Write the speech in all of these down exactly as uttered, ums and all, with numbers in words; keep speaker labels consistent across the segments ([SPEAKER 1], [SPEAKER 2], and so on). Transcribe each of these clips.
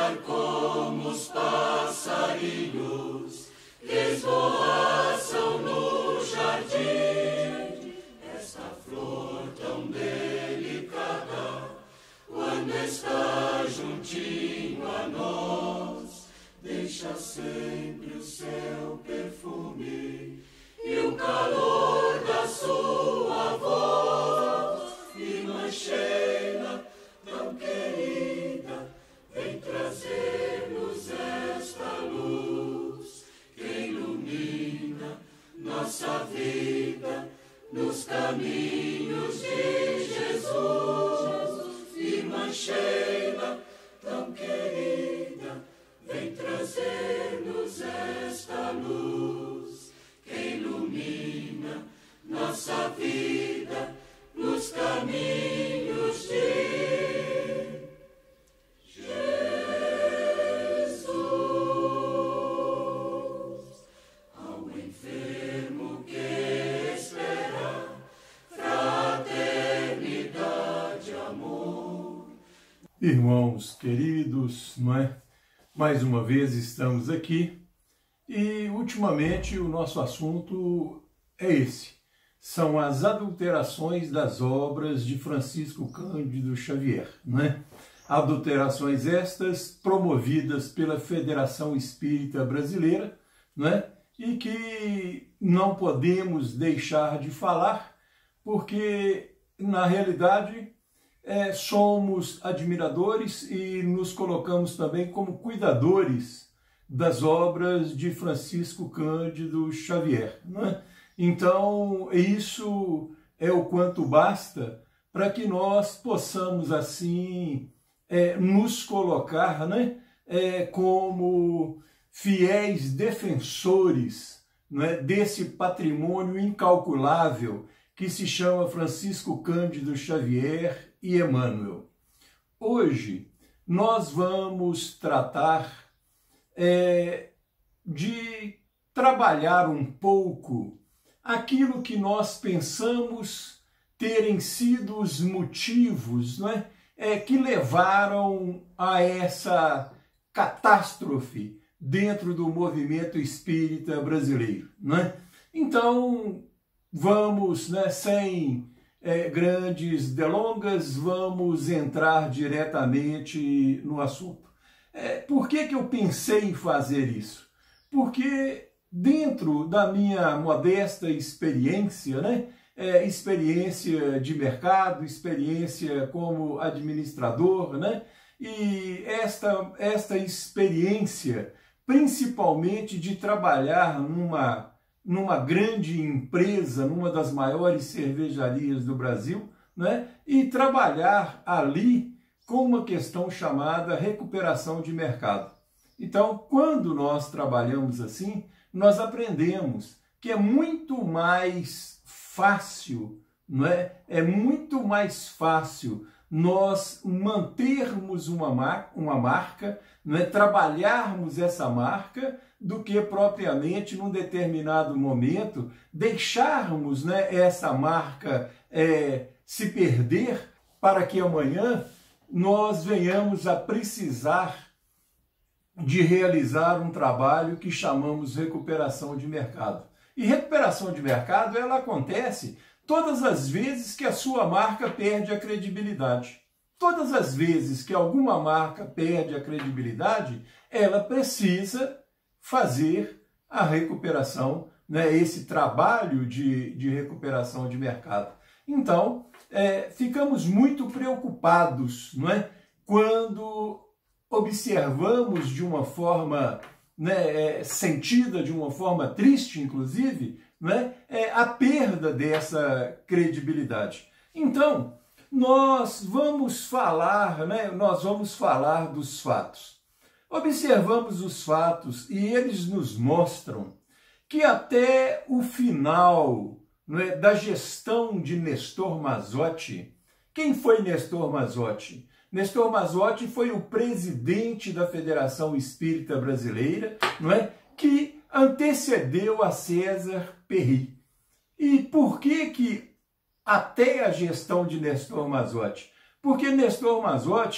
[SPEAKER 1] voar como os passarinhos que esvoaçam no jardim. Esta flor tão delicada, quando está juntinho a nós, deixa sempre o seu perfume e o calor da sua voz. Irmã Sheila, tão querida, vem trazer-nos esta luz que ilumina nossa vida nos caminhos de Jesus. Irmã Sheila, tão querida, vem trazer-nos esta luz que ilumina nossa vida nos caminhos de Jesus. Ao enfermo que espera fraternidade, amor.
[SPEAKER 2] Irmãos queridos, não é? Mais uma vez estamos aqui e ultimamente o nosso assunto é esse. São as adulterações das obras de Francisco Cândido Xavier, não é? Adulterações estas promovidas pela Federação Espírita Brasileira, não é? E que não podemos deixar de falar, porque na realidade é, somos admiradores e nos colocamos também como cuidadores das obras de Francisco Cândido Xavier, não é? Então, isso é o quanto basta para que nós possamos, assim, é, nos colocar, né, é, como fiéis defensores, né, desse patrimônio incalculável que se chama Francisco Cândido Xavier e Emmanuel. Hoje, nós vamos tratar é, de trabalhar um pouco aquilo que nós pensamos terem sido os motivos, não é, é, que levaram a essa catástrofe dentro do movimento espírita brasileiro, não é? Então, vamos, né, sem é, grandes delongas, vamos entrar diretamente no assunto. É, por que que eu pensei em fazer isso? Porque dentro da minha modesta experiência, né, é, experiência de mercado, experiência como administrador, né, e esta, esta experiência, principalmente de trabalhar numa, numa grande empresa, numa das maiores cervejarias do Brasil, né, e trabalhar ali com uma questão chamada recuperação de mercado. Então, quando nós trabalhamos assim, nós aprendemos que é muito mais fácil, não é? É muito mais fácil nós mantermos uma, mar uma marca, não é? Trabalharmos essa marca, do que propriamente, num determinado momento, deixarmos, né, essa marca é, se perder para que amanhã nós venhamos a precisar de realizar um trabalho que chamamos recuperação de mercado. E recuperação de mercado, ela acontece todas as vezes que a sua marca perde a credibilidade. Todas as vezes que alguma marca perde a credibilidade, ela precisa fazer a recuperação, né, esse trabalho de, de recuperação de mercado. Então, é, ficamos muito preocupados, não é, quando observamos de uma forma, né, é, sentida, de uma forma triste, inclusive, né, é, a perda dessa credibilidade. Então, nós vamos falar, né, nós vamos falar dos fatos. Observamos os fatos e eles nos mostram que até o final, né, da gestão de Nestor Mazotti, quem foi Nestor Mazotti? Nestor Mazotti foi o presidente da Federação Espírita Brasileira, não é? Que antecedeu a César Perry. E por que que até a gestão de Nestor Mazotti? Porque Nestor Mazotti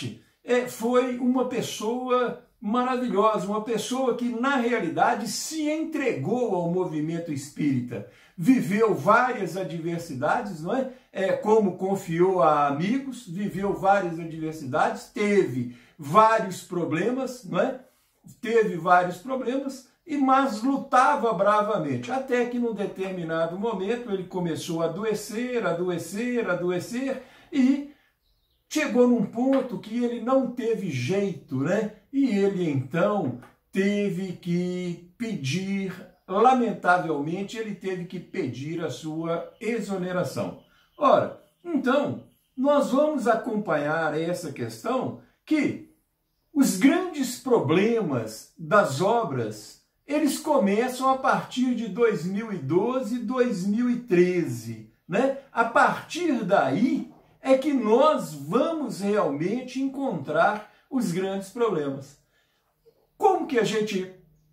[SPEAKER 2] é, foi uma pessoa maravilhosa, uma pessoa que, na realidade, se entregou ao movimento espírita. Viveu várias adversidades, não é? É, como confiou a amigos, viveu várias adversidades, teve vários problemas, não é? Teve vários problemas, e mas lutava bravamente, até que num determinado momento ele começou a adoecer, adoecer, adoecer, e chegou num ponto que ele não teve jeito, né? E ele então teve que pedir, lamentavelmente, ele teve que pedir a sua exoneração. Ora, então, nós vamos acompanhar essa questão que os grandes problemas das obras, eles começam a partir de dois mil e doze, dois mil e treze, né? A partir daí é que nós vamos realmente encontrar os grandes problemas. Como que a gente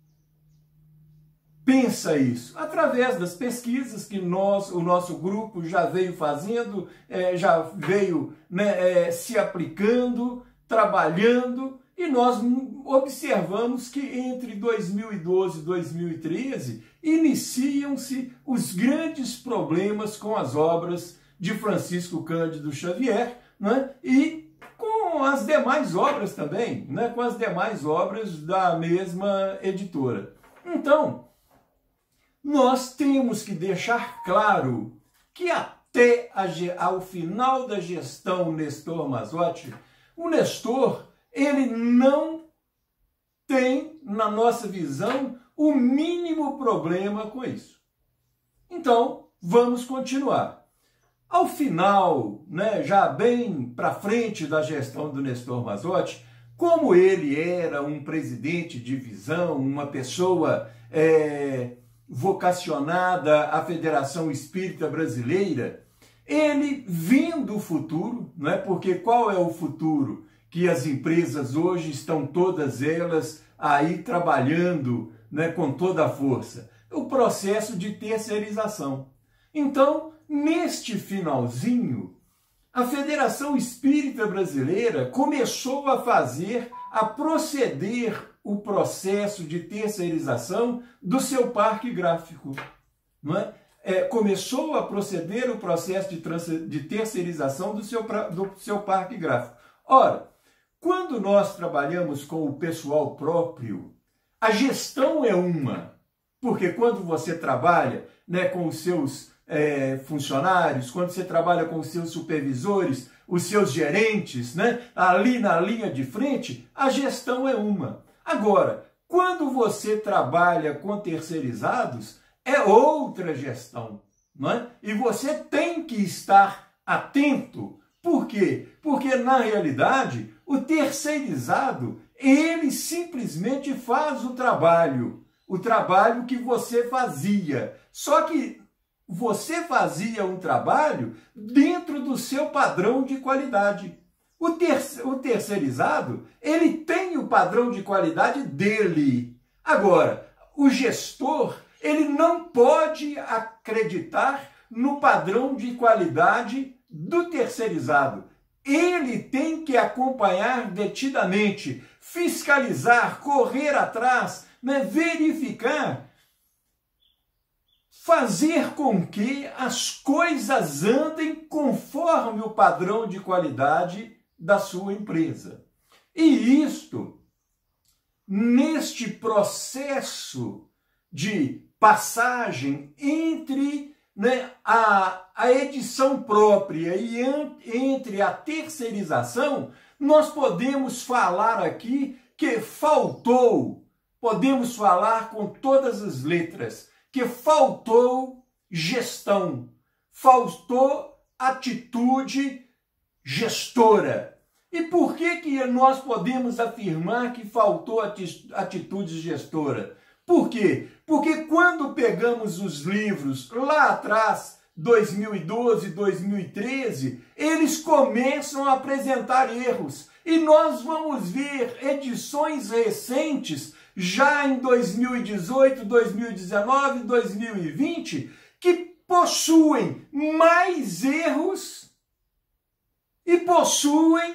[SPEAKER 2] pensa isso? Através das pesquisas que nós, o nosso grupo já veio fazendo, é, já veio né, é, se aplicando, trabalhando, e nós observamos que entre dois mil e doze e dois mil e treze iniciam-se os grandes problemas com as obras de Francisco Cândido Xavier, né? E com as demais obras também, né? Com as demais obras da mesma editora. Então, nós temos que deixar claro que até a, ao final da gestão Nestor Mazotti, o Nestor, ele não tem, na nossa visão, o mínimo problema com isso. Então, vamos continuar. Ao final, né, já bem para frente da gestão do Nestor Mazotti, como ele era um presidente de visão, uma pessoa é, vocacionada à Federação Espírita Brasileira, ele vendo o futuro, né, porque qual é o futuro? Que as empresas hoje estão todas elas aí trabalhando né, com toda a força. O processo de terceirização. Então, neste finalzinho, a Federação Espírita Brasileira começou a fazer, a proceder o processo de terceirização do seu parque gráfico. Não é? É, começou a proceder o processo de, de terceirização do seu, do seu parque gráfico. Ora, quando nós trabalhamos com o pessoal próprio, a gestão é uma, porque quando você trabalha né, com os seus é, funcionários, quando você trabalha com os seus supervisores, os seus gerentes, né, ali na linha de frente, a gestão é uma. Agora, quando você trabalha com terceirizados, é outra gestão, não é? E você tem que estar atento. Por quê? Porque, na realidade, o terceirizado, ele simplesmente faz o trabalho, o trabalho que você fazia. Só que você fazia um trabalho dentro do seu padrão de qualidade. O, ter o terceirizado, ele tem o padrão de qualidade dele. Agora, o gestor, ele não pode acreditar no padrão de qualidade do terceirizado. Ele tem que acompanhar detidamente, fiscalizar, correr atrás, né, verificar, fazer com que as coisas andem conforme o padrão de qualidade da sua empresa. E isto, neste processo de passagem entre né, a, a edição própria e an, entre a terceirização, nós podemos falar aqui que faltou, podemos falar com todas as letras, que faltou gestão, faltou atitude gestora. E por que que nós podemos afirmar que faltou atitude gestora? Por quê? Porque quando pegamos os livros lá atrás, dois mil e doze, dois mil e treze, eles começam a apresentar erros. E nós vamos ver edições recentes, já em dois mil e dezoito, dois mil e dezenove, dois mil e vinte, que possuem mais erros e possuem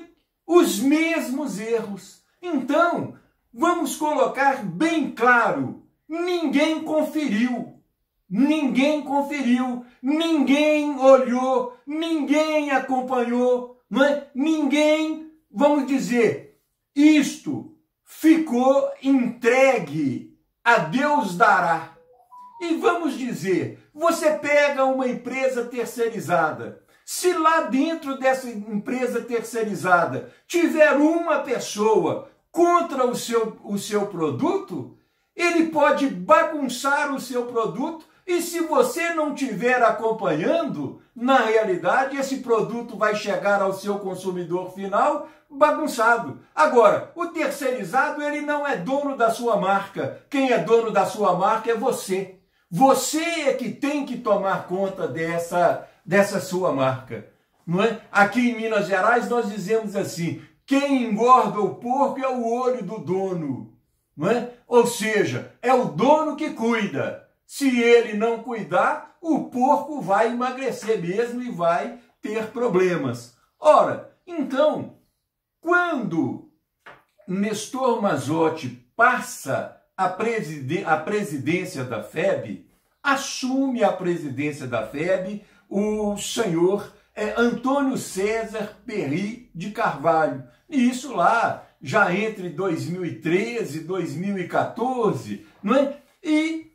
[SPEAKER 2] os mesmos erros. Então, vamos colocar bem claro, ninguém conferiu. Ninguém conferiu, ninguém olhou, ninguém acompanhou, não é? Ninguém, vamos dizer, isto ficou entregue a Deus dará. E vamos dizer, você pega uma empresa terceirizada, se lá dentro dessa empresa terceirizada tiver uma pessoa contra o seu, o seu produto, ele pode bagunçar o seu produto. E se você não estiver acompanhando, na realidade, esse produto vai chegar ao seu consumidor final bagunçado. Agora, o terceirizado, ele não é dono da sua marca. Quem é dono da sua marca é você. Você é que tem que tomar conta dessa, dessa sua marca. Não é? Aqui em Minas Gerais, nós dizemos assim, quem engorda o porco é o olho do dono. Não é? Ou seja, é o dono que cuida. Se ele não cuidar, o porco vai emagrecer mesmo e vai ter problemas. Ora, então, quando Nestor Mazotti passa a, presiden- a presidência da F E B, assume a presidência da F E B o senhor é, Antônio César Perry de Carvalho. E isso lá, já entre dois mil e treze e dois mil e quatorze, não é? E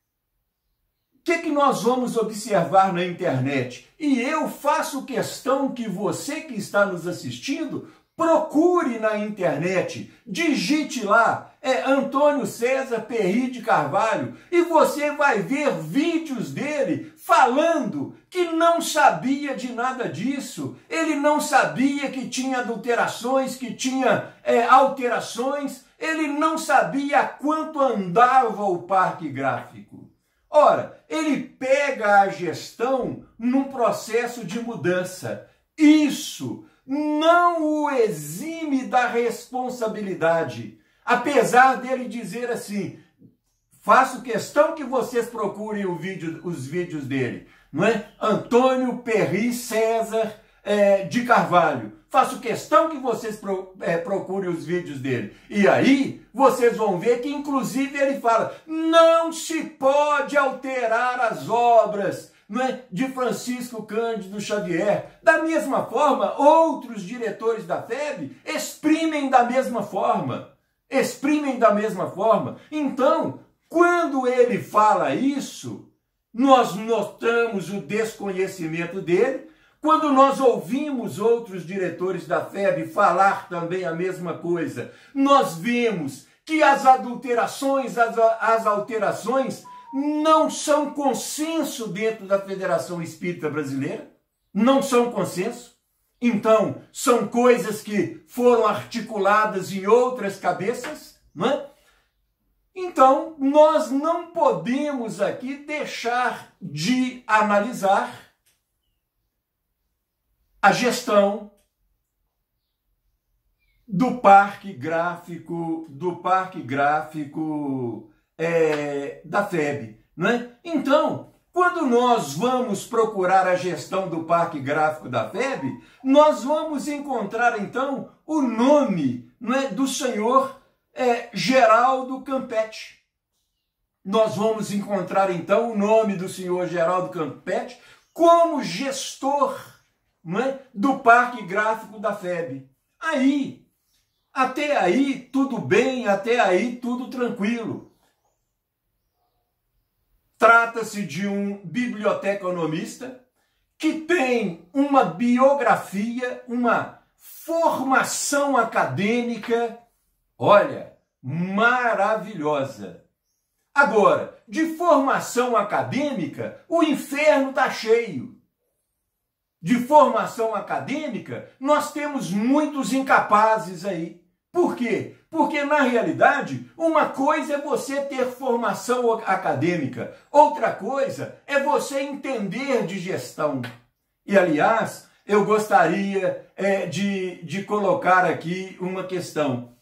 [SPEAKER 2] o que, que nós vamos observar na internet? E eu faço questão que você que está nos assistindo procure na internet, digite lá, é Antônio César Perry de Carvalho, e você vai ver vídeos dele falando que não sabia de nada disso, ele não sabia que tinha adulterações, que tinha é, alterações, ele não sabia quanto andava o parque gráfico. Ora, ele pega a gestão num processo de mudança. Isso não o exime da responsabilidade. Apesar dele dizer assim, faço questão que vocês procurem o vídeo, os vídeos dele, não é? Antônio Perry César é, de Carvalho. Faço questão que vocês pro, é, procurem os vídeos dele. E aí, vocês vão ver que, inclusive, ele fala, não se pode alterar as obras, não é, de Francisco Cândido Xavier. Da mesma forma, outros diretores da F E B exprimem da mesma forma. Exprimem da mesma forma. Então, quando ele fala isso, nós notamos o desconhecimento dele. Quando nós ouvimos outros diretores da F E B falar também a mesma coisa, nós vemos que as adulterações, as, as alterações não são consenso dentro da Federação Espírita Brasileira, não são consenso. Então, são coisas que foram articuladas em outras cabeças, não é? Então, nós não podemos aqui deixar de analisar a gestão do parque gráfico, do parque gráfico é, da F E B, né? Então, quando nós vamos procurar a gestão do parque gráfico da F E B, nós vamos encontrar então o nome, né, do senhor é, Geraldo Campetti. Nós vamos encontrar então o nome do senhor Geraldo Campetti como gestor, né, do parque gráfico da F E B. Aí, até aí tudo bem, até aí tudo tranquilo. Trata-se de um biblioteconomista que tem uma biografia, uma formação acadêmica, olha, maravilhosa. Agora, de formação acadêmica, o inferno está cheio. De formação acadêmica, nós temos muitos incapazes aí. Por quê? Porque, na realidade, uma coisa é você ter formação acadêmica, outra coisa é você entender de gestão. E, aliás, eu gostaria é, de, de colocar aqui uma questão.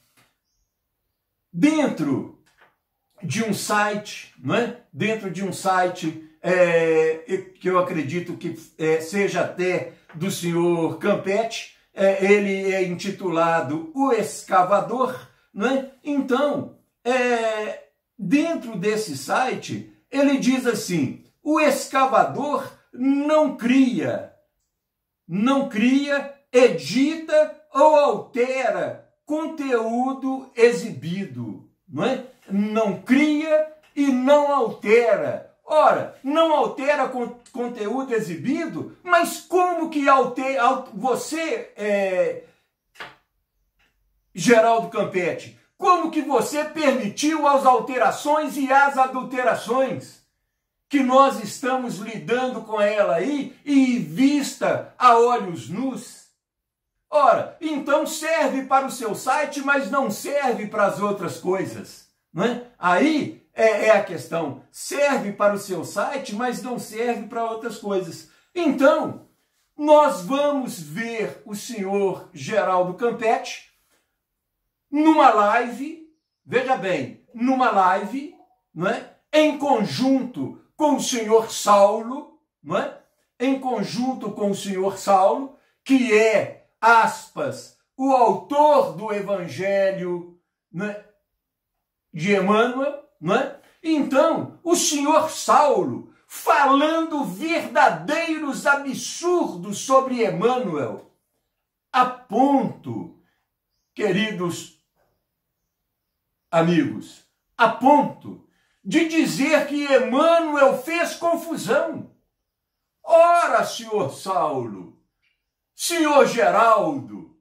[SPEAKER 2] Dentro de um site, não é? Dentro de um site é, que eu acredito que é, seja até do senhor Campetti, é, ele é intitulado O Escavador, né? Então, é, dentro desse site, ele diz assim: o escavador não cria, não cria, edita ou altera conteúdo exibido, não é? Não cria e não altera. Ora, não altera con conteúdo exibido, mas como que altera, você, é, Geraldo Campetti, como que você permitiu as alterações e as adulterações que nós estamos lidando com ela aí e vista a olhos nus? Ora, então serve para o seu site, mas não serve para as outras coisas, não é? Aí é, é a questão, serve para o seu site, mas não serve para outras coisas. Então, nós vamos ver o senhor Geraldo Campetti numa live, veja bem, numa live, não é? Em conjunto com o senhor Saulo, não é? Em conjunto com o senhor Saulo, que é, aspas, o autor do Evangelho, né, de Emmanuel, não é? Então, o senhor Saulo, falando verdadeiros absurdos sobre Emmanuel, a ponto, queridos amigos, a ponto de dizer que Emmanuel fez confusão. Ora, senhor Saulo, senhor Geraldo,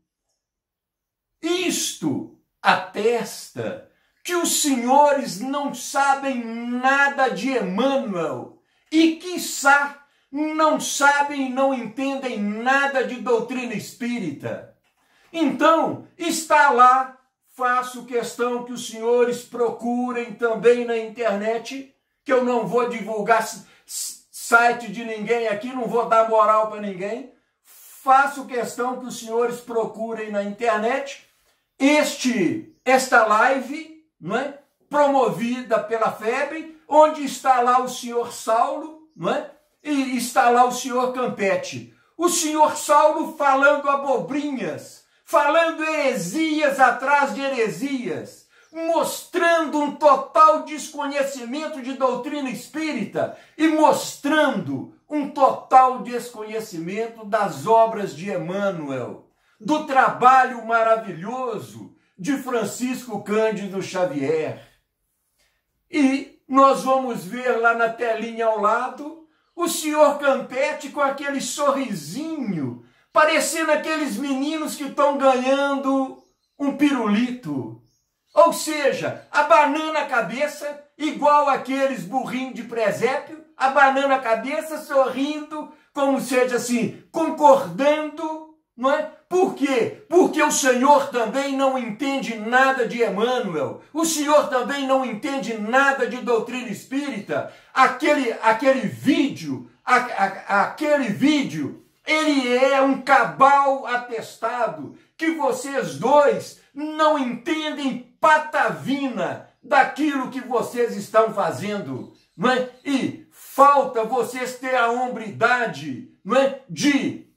[SPEAKER 2] isto atesta que os senhores não sabem nada de Emmanuel e, quiçá, não sabem e não entendem nada de doutrina espírita. Então, está lá, faço questão que os senhores procurem também na internet, que eu não vou divulgar site de ninguém aqui, não vou dar moral para ninguém. Faço questão que os senhores procurem na internet este, esta live, não é? Promovida pela F E B, onde está lá o senhor Saulo, não é? E está lá o senhor Campetti. O senhor Saulo falando abobrinhas, falando heresias atrás de heresias, mostrando um total desconhecimento de doutrina espírita e mostrando um total desconhecimento das obras de Emmanuel, do trabalho maravilhoso de Francisco Cândido Xavier. E nós vamos ver lá na telinha ao lado o senhor Campetti com aquele sorrisinho, parecendo aqueles meninos que estão ganhando um pirulito. Ou seja, a banana cabeça, igual aqueles burrinhos de presépio, a banana cabeça sorrindo, como seja assim, concordando, não é? Por quê? Porque o senhor também não entende nada de Emmanuel, o senhor também não entende nada de doutrina espírita. Aquele, aquele vídeo, a, a, aquele vídeo, ele é um cabal atestado que vocês dois não entendem patavina daquilo que vocês estão fazendo, não é? E falta vocês ter a hombridade, não é? De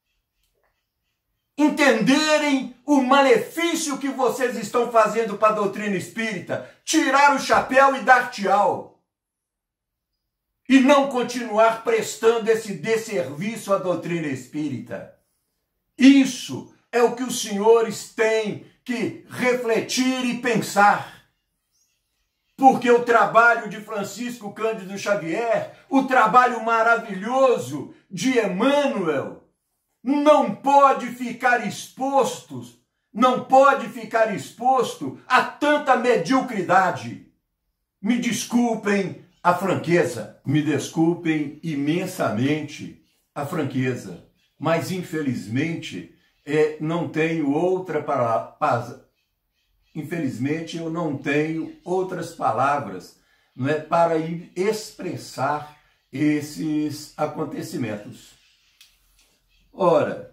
[SPEAKER 2] entenderem o malefício que vocês estão fazendo para a doutrina espírita, tirar o chapéu e dar tchau. E não continuar prestando esse desserviço à doutrina espírita. Isso é o que os senhores têm que refletir e pensar. Porque o trabalho de Francisco Cândido Xavier, o trabalho maravilhoso de Emmanuel, não pode ficar exposto, não pode ficar exposto a tanta mediocridade. Me desculpem a franqueza, me desculpem imensamente a franqueza, mas infelizmente é, não tenho outra palavra, infelizmente eu não tenho outras palavras, não é, para expressar esses acontecimentos. Ora,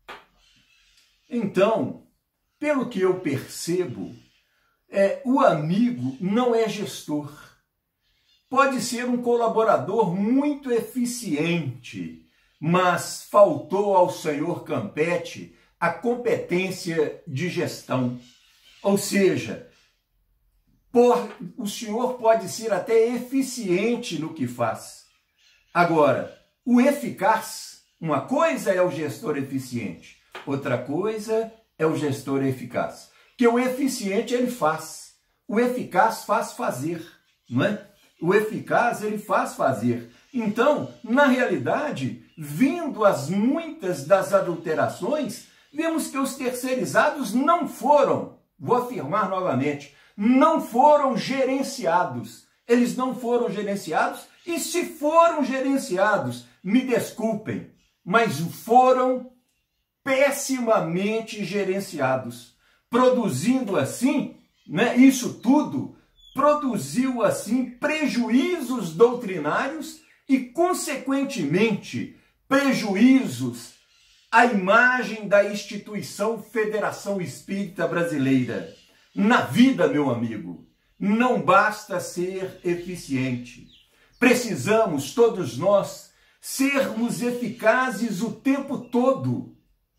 [SPEAKER 2] então, pelo que eu percebo, é, o amigo não é gestor. Pode ser um colaborador muito eficiente, mas faltou ao senhor Campetti a competência de gestão. Ou seja, por, o senhor pode ser até eficiente no que faz. Agora, o eficaz, uma coisa é o gestor eficiente, outra coisa é o gestor eficaz. Que o eficiente ele faz, o eficaz faz fazer, não é? O eficaz ele faz fazer. Então, na realidade, vindo as muitas das adulterações, vemos que os terceirizados não foram, vou afirmar novamente, não foram gerenciados. Eles não foram gerenciados e se foram gerenciados, me desculpem, mas foram pessimamente gerenciados, produzindo assim, né, isso tudo produziu assim prejuízos doutrinários e, consequentemente, prejuízos à imagem da instituição Federação Espírita Brasileira. Na vida, meu amigo, não basta ser eficiente. Precisamos, todos nós, sermos eficazes o tempo todo.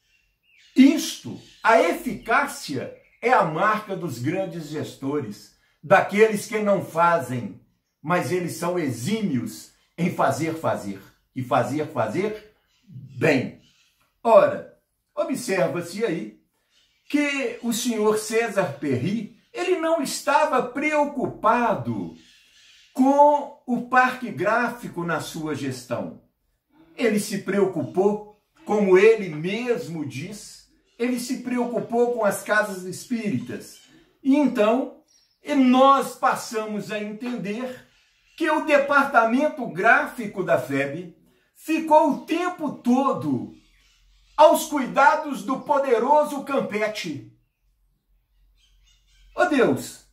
[SPEAKER 2] Isto, a eficácia, é a marca dos grandes gestores, daqueles que não fazem, mas eles são exímios em fazer fazer, e fazer fazer bem. Ora, observa-se aí que o senhor César Perry, ele não estava preocupado com o parque gráfico na sua gestão. Ele se preocupou, como ele mesmo diz, ele se preocupou com as casas espíritas. E então, nós passamos a entender que o departamento gráfico da F E B ficou o tempo todo aos cuidados do poderoso Campeche. Ó Deus!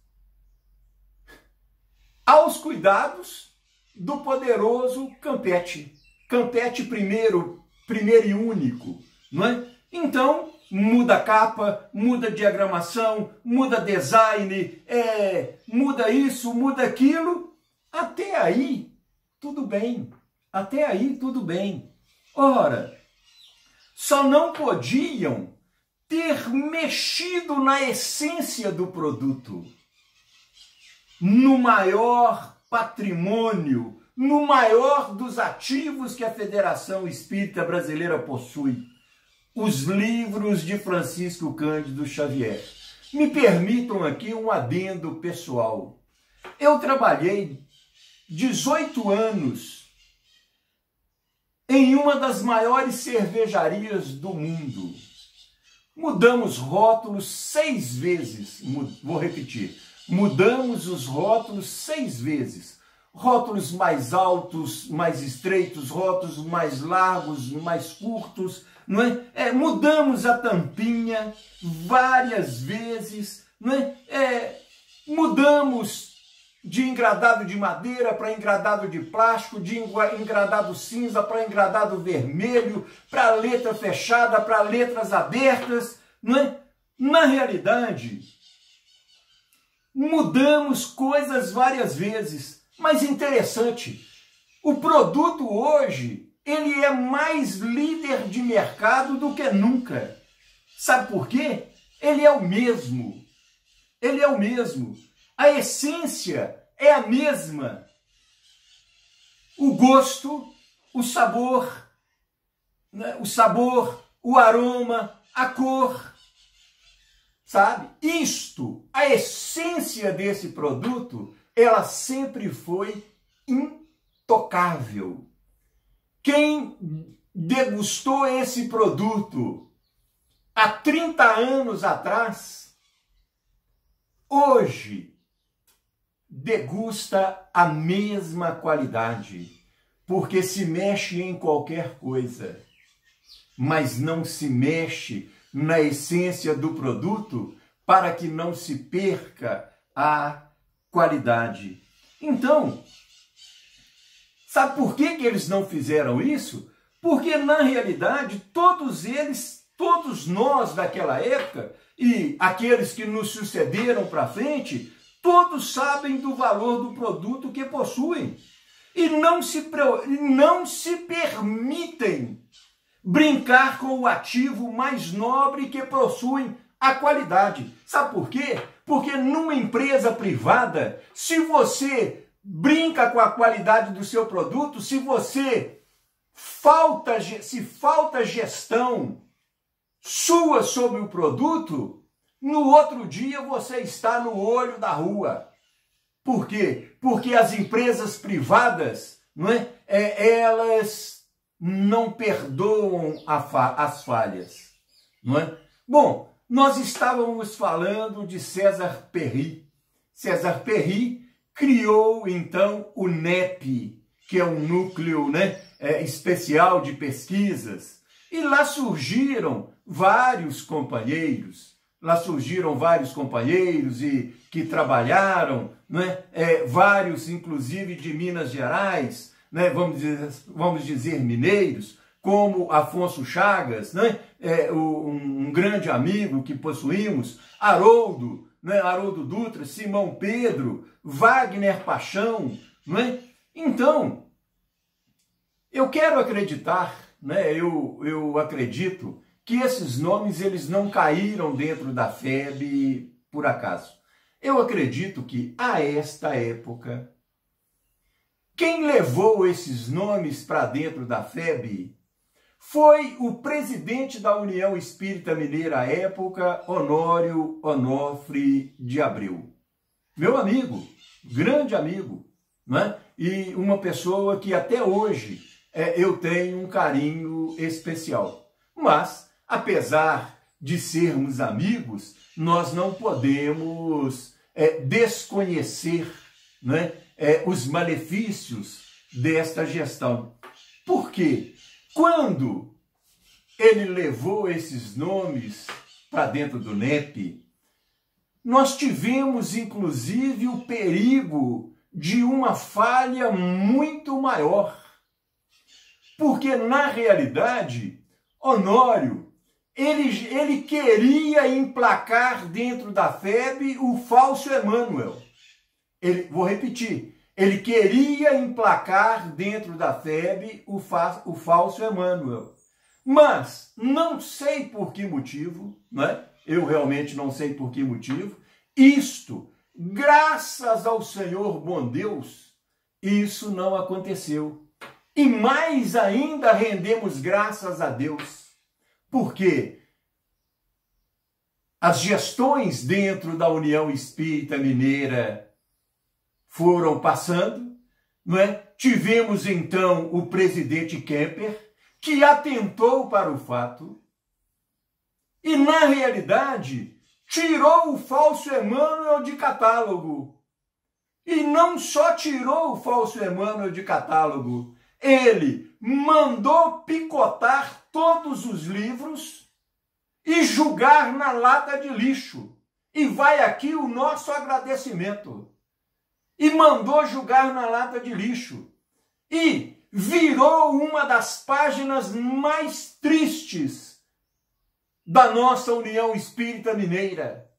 [SPEAKER 2] Aos cuidados do poderoso Campeche. Campeche primeiro, primeiro e único, não é? Então, muda a capa, muda a diagramação, muda design, é, muda isso, muda aquilo. Até aí, tudo bem. Até aí, tudo bem. Ora, só não podiam ter mexido na essência do produto, no maior patrimônio, no maior dos ativos que a Federação Espírita Brasileira possui, os livros de Francisco Cândido Xavier. Me permitam aqui um adendo pessoal. Eu trabalhei dezoito anos em uma das maiores cervejarias do mundo. Mudamos rótulos seis vezes. Vou repetir. Mudamos os rótulos seis vezes. Rótulos mais altos, mais estreitos, rótulos mais largos, mais curtos, não é? É, mudamos a tampinha várias vezes, não é? É, mudamos de engradado de madeira para engradado de plástico, de engradado cinza para engradado vermelho, para letra fechada, para letras abertas, não é? Na realidade, mudamos coisas várias vezes, mas interessante, o produto hoje, ele é mais líder de mercado do que nunca. Sabe por quê? Ele é o mesmo. Ele é o mesmo. A essência é a mesma. O gosto, o sabor, né? o sabor, o aroma, a cor, sabe? Isto, a essência desse produto, ela sempre foi intocável. Quem degustou esse produto há trinta anos atrás, hoje degusta a mesma qualidade, porque se mexe em qualquer coisa, mas não se mexe na essência do produto para que não se perca a qualidade. Então, sabe por que que eles não fizeram isso? Porque, na realidade, todos eles, todos nós daquela época, e aqueles que nos sucederam para frente, todos sabem do valor do produto que possuem. E não se, não se permitem brincar com o ativo mais nobre que possui a qualidade. Sabe por quê? Porque numa empresa privada, se você brinca com a qualidade do seu produto, se você falta, se falta gestão sua sobre o produto, no outro dia você está no olho da rua. Por quê? Porque as empresas privadas, não é? É, elas não perdoam a fa as falhas, não é? Bom, nós estávamos falando de César Perry. César Perry criou então o N E P, que é um núcleo, né, é, especial de pesquisas, e lá surgiram vários companheiros, lá surgiram vários companheiros e que trabalharam, né, é, vários inclusive de Minas Gerais, né, vamos dizer, vamos dizer mineiros, como Afonso Chagas, né, é, um, um grande amigo que possuímos, Haroldo, né, Haroldo Dutra, Simão Pedro, Wagner Paixão, né? Então, eu quero acreditar, né, eu, eu acredito que esses nomes eles não caíram dentro da F E B por acaso. Eu acredito que, a esta época, quem levou esses nomes para dentro da F E B foi o presidente da União Espírita Mineira à época, Honório Onofre de Abreu. Meu amigo, grande amigo, né? E uma pessoa que até hoje é, eu tenho um carinho especial. Mas, apesar de sermos amigos, nós não podemos é, desconhecer, né, é, os malefícios desta gestão. Por quê? Quando ele levou esses nomes para dentro do N E P, nós tivemos inclusive o perigo de uma falha muito maior. Porque, na realidade, Honório, ele, ele queria emplacar dentro da F E B o falso Emmanuel. Ele, vou repetir. Ele queria emplacar dentro da F E B o, fa o falso Emmanuel. Mas não sei por que motivo, né? Eu realmente não sei por que motivo. Isto, graças ao Senhor bom Deus, isso não aconteceu. E mais ainda rendemos graças a Deus. Porque as gestões dentro da União Espírita Mineira foram passando, não é? Tivemos então o presidente Kemper, que atentou para o fato e, na realidade, tirou o falso Emmanuel de catálogo. E não só tirou o falso Emmanuel de catálogo, ele mandou picotar todos os livros e jogar na lata de lixo. E vai aqui o nosso agradecimento. E mandou jogar na lata de lixo. E virou uma das páginas mais tristes da nossa União Espírita Mineira.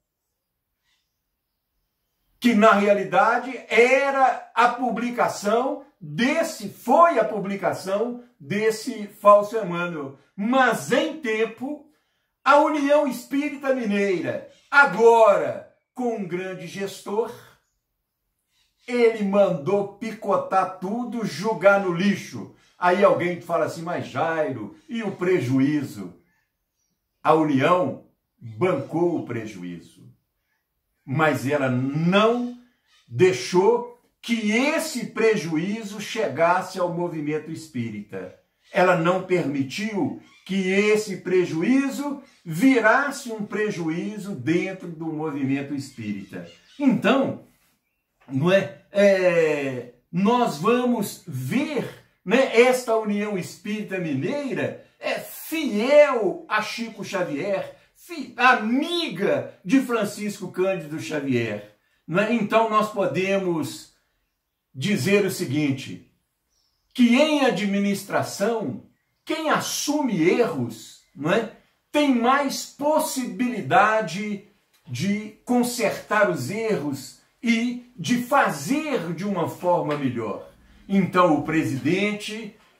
[SPEAKER 2] Que, na realidade, era a publicação desse, foi a publicação desse falso Emmanuel. Mas, em tempo, a União Espírita Mineira, agora com um grande gestor, ele mandou picotar tudo, jogar no lixo. Aí alguém fala assim, mas Jairo, e o prejuízo? A União bancou o prejuízo, mas ela não deixou que esse prejuízo chegasse ao movimento espírita. Ela não permitiu que esse prejuízo virasse um prejuízo dentro do movimento espírita. Então, não é, é, nós vamos ver, né, esta União Espírita Mineira é fiel a Chico Xavier, fi, amiga de Francisco Cândido Xavier. Né? Então nós podemos dizer o seguinte, que em administração, quem assume erros, não é, tem mais possibilidade de consertar os erros e de fazer de uma forma melhor. Então o presidente,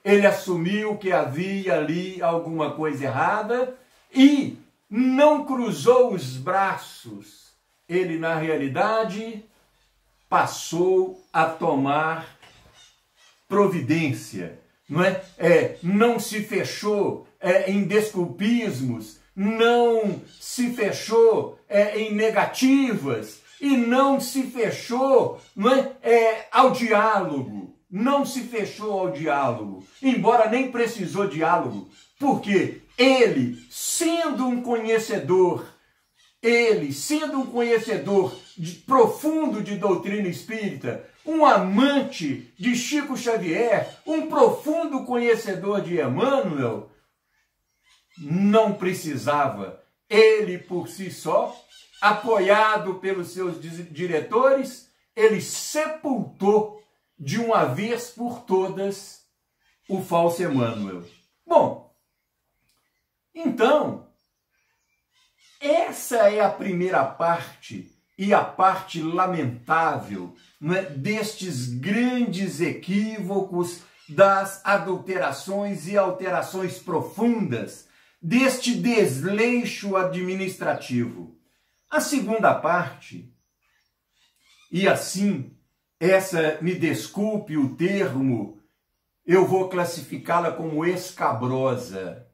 [SPEAKER 2] Ele assumiu que havia ali alguma coisa errada e não cruzou os braços. Ele, na realidade, passou a tomar providência, não é? É, não se fechou é, em desculpismos, não se fechou é, em negativas e não se fechou, não é, é, ao diálogo. Não se fechou ao diálogo, embora nem precisou diálogo, porque ele, sendo um conhecedor, ele, sendo um conhecedor de, profundo de doutrina espírita, um amante de Chico Xavier, um profundo conhecedor de Emmanuel, não precisava, ele por si só, apoiado pelos seus diretores, ele sepultou de uma vez por todas o falso Emmanuel. Bom, então, essa é a primeira parte e a parte lamentável, não é, destes grandes equívocos, das adulterações e alterações profundas, deste desleixo administrativo. A segunda parte, e assim, essa, me desculpe o termo, eu vou classificá-la como escabrosa,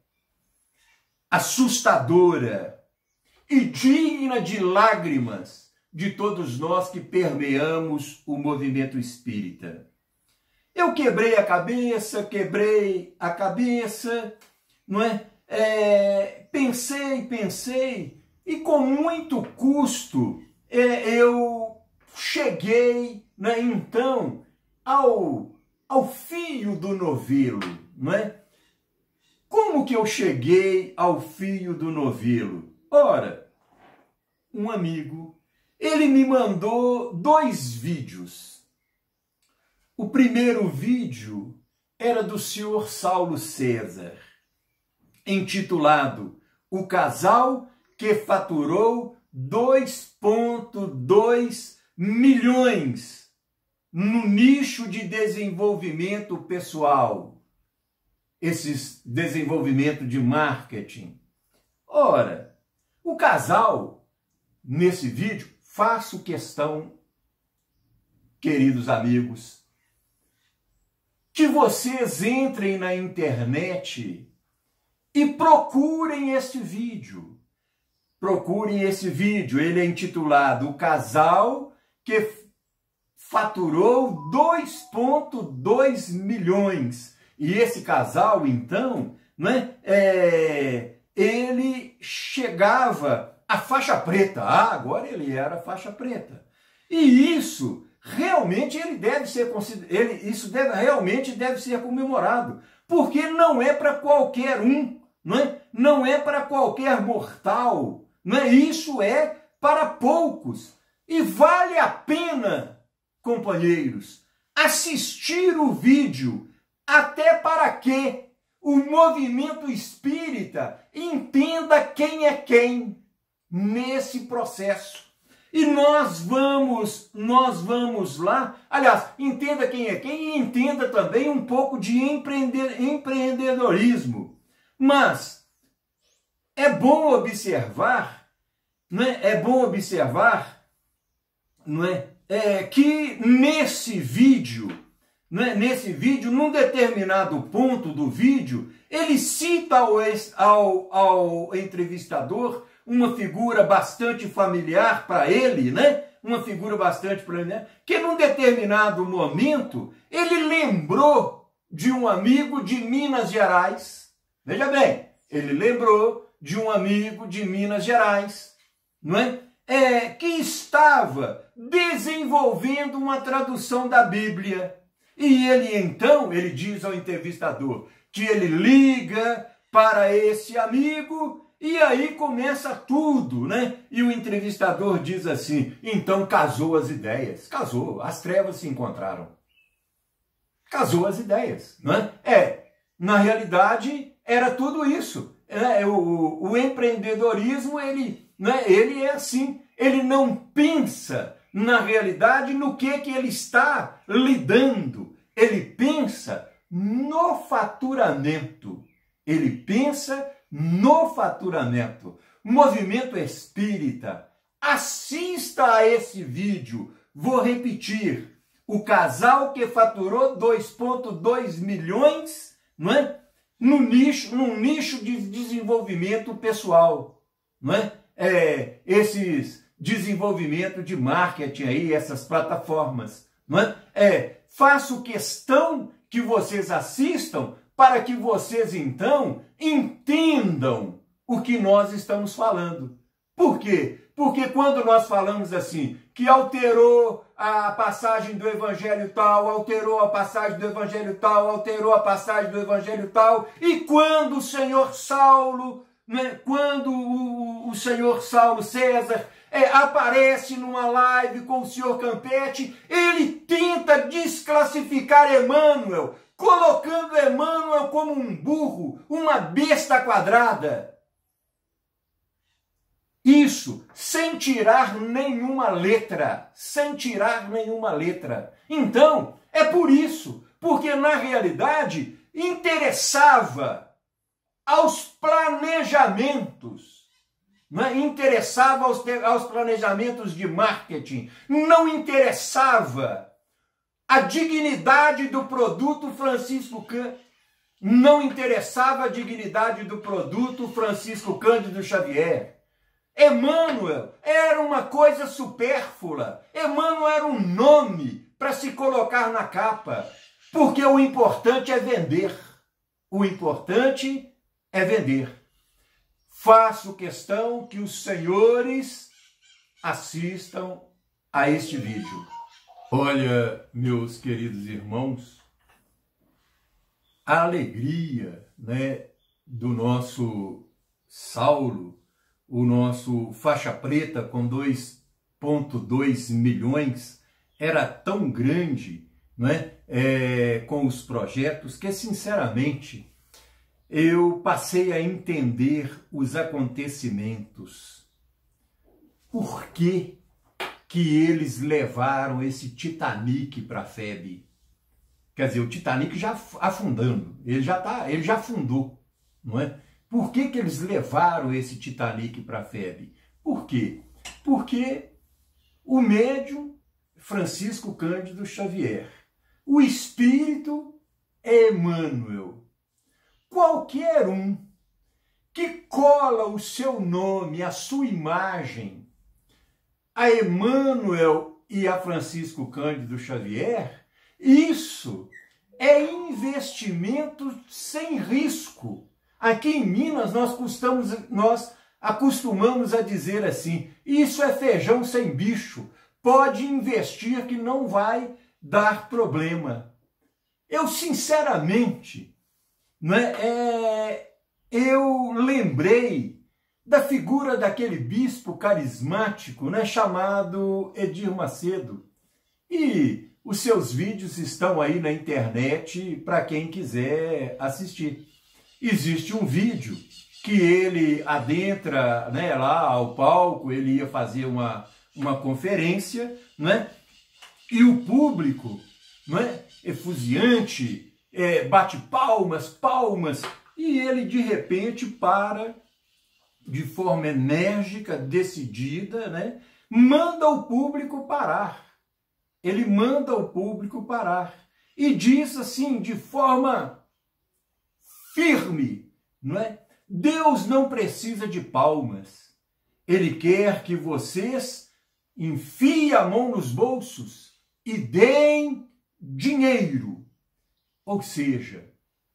[SPEAKER 2] assustadora e digna de lágrimas de todos nós que permeamos o movimento espírita. Eu quebrei a cabeça, quebrei a cabeça, não é? É, pensei, pensei, e com muito custo é, eu cheguei, né, então, ao, ao fio do novelo, não é? Como que eu cheguei ao fio do novelo? Ora, um amigo, ele me mandou dois vídeos. O primeiro vídeo era do senhor Saulo César, intitulado O Casal que Faturou dois vírgula dois milhões no nicho de desenvolvimento pessoal, esse desenvolvimento de marketing. Ora, o casal, nesse vídeo, faço questão, queridos amigos, que vocês entrem na internet e procurem esse vídeo. Procurem esse vídeo, ele é intitulado O Casal que Faturou dois vírgula dois milhões. E esse casal, então, né, é, ele chegava à faixa preta. Ah, agora ele era faixa preta. E isso realmente ele deve ser ele, isso deve, realmente deve ser comemorado, porque não é para qualquer um, não é? Não é para qualquer mortal, não é? Isso é para poucos. E vale a pena, companheiros, assistir o vídeo, até para que o movimento espírita entenda quem é quem nesse processo. E nós vamos, nós vamos lá, aliás, entenda quem é quem e entenda também um pouco de empreender, empreendedorismo. Mas é bom observar, não é? É bom observar, não é? É que nesse vídeo, não é? Nesse vídeo, num determinado ponto do vídeo, ele cita ao, ao, ao entrevistador uma figura bastante familiar para ele, né? Uma figura bastante familiar, que num determinado momento ele lembrou de um amigo de Minas Gerais. Veja bem, ele lembrou de um amigo de Minas Gerais, não é? É, que estava desenvolvendo uma tradução da Bíblia. E ele então, ele diz ao entrevistador que ele liga para esse amigo. E aí começa tudo, né? E o entrevistador diz assim, então casou as ideias. Casou, as trevas se encontraram. Casou as ideias, não é? É, na realidade, era tudo isso. É, o, o empreendedorismo, ele, né, ele é assim, ele não pensa, na realidade, no que, que ele está lidando. Ele pensa no faturamento. Ele pensa no faturamento. Movimento Espírita, assista a esse vídeo. Vou repetir. O casal que faturou dois vírgula dois milhões, não é? No nicho, num nicho de desenvolvimento pessoal, não é? É, esses desenvolvimento de marketing aí, essas plataformas, não é? É, faço questão que vocês assistam para que vocês então entendam o que nós estamos falando. Por quê? Porque quando nós falamos assim, que alterou a passagem do evangelho tal, alterou a passagem do evangelho tal, alterou a passagem do evangelho tal, e quando o senhor Saulo, né, quando o, o senhor Saulo César é, aparece numa live com o senhor Campetti, ele tenta desclassificar Emmanuel, colocando Emmanuel como um burro, uma besta quadrada. Isso, sem tirar nenhuma letra, sem tirar nenhuma letra. Então, é por isso, porque na realidade interessava aos planejamentos, não é? Interessava aos, aos planejamentos de marketing, não interessava a dignidade do produto Francisco Cândido, não interessava a dignidade do produto Francisco Cândido Xavier. Emmanuel era uma coisa supérflua. Emmanuel era um nome para se colocar na capa, porque o importante é vender. O importante é vender. Faço questão que os senhores assistam a este vídeo. Olha, meus queridos irmãos, a alegria, né, do nosso Saulo, o nosso faixa preta com dois vírgula dois milhões, era tão grande, né, é, com os projetos, que sinceramente eu passei a entender os acontecimentos. Por que que eles levaram esse Titanic para a F E B? Quer dizer, o Titanic já afundando, ele já, tá, ele já afundou, não é? Por que que eles levaram esse Titanic para a F E B? Por quê? Porque o médium Francisco Cândido Xavier, o espírito é Emmanuel. Qualquer um que cola o seu nome, a sua imagem, a Emmanuel e a Francisco Cândido Xavier, isso é investimento sem risco. Aqui em Minas nós, custamos, nós acostumamos a dizer assim, isso é feijão sem bicho, pode investir que não vai dar problema. Eu sinceramente, né, é, eu lembrei da figura daquele bispo carismático, né, chamado Edir Macedo. E os seus vídeos estão aí na internet para quem quiser assistir. Existe um vídeo que ele adentra, né, lá ao palco, ele ia fazer uma, uma conferência, né, e o público, né, efusiante, é, bate palmas, palmas, e ele de repente para de forma enérgica, decidida, né, manda o público parar. Ele manda o público parar e diz assim, de forma firme, não é? Deus não precisa de palmas. Ele quer que vocês enfiem a mão nos bolsos e deem dinheiro. Ou seja,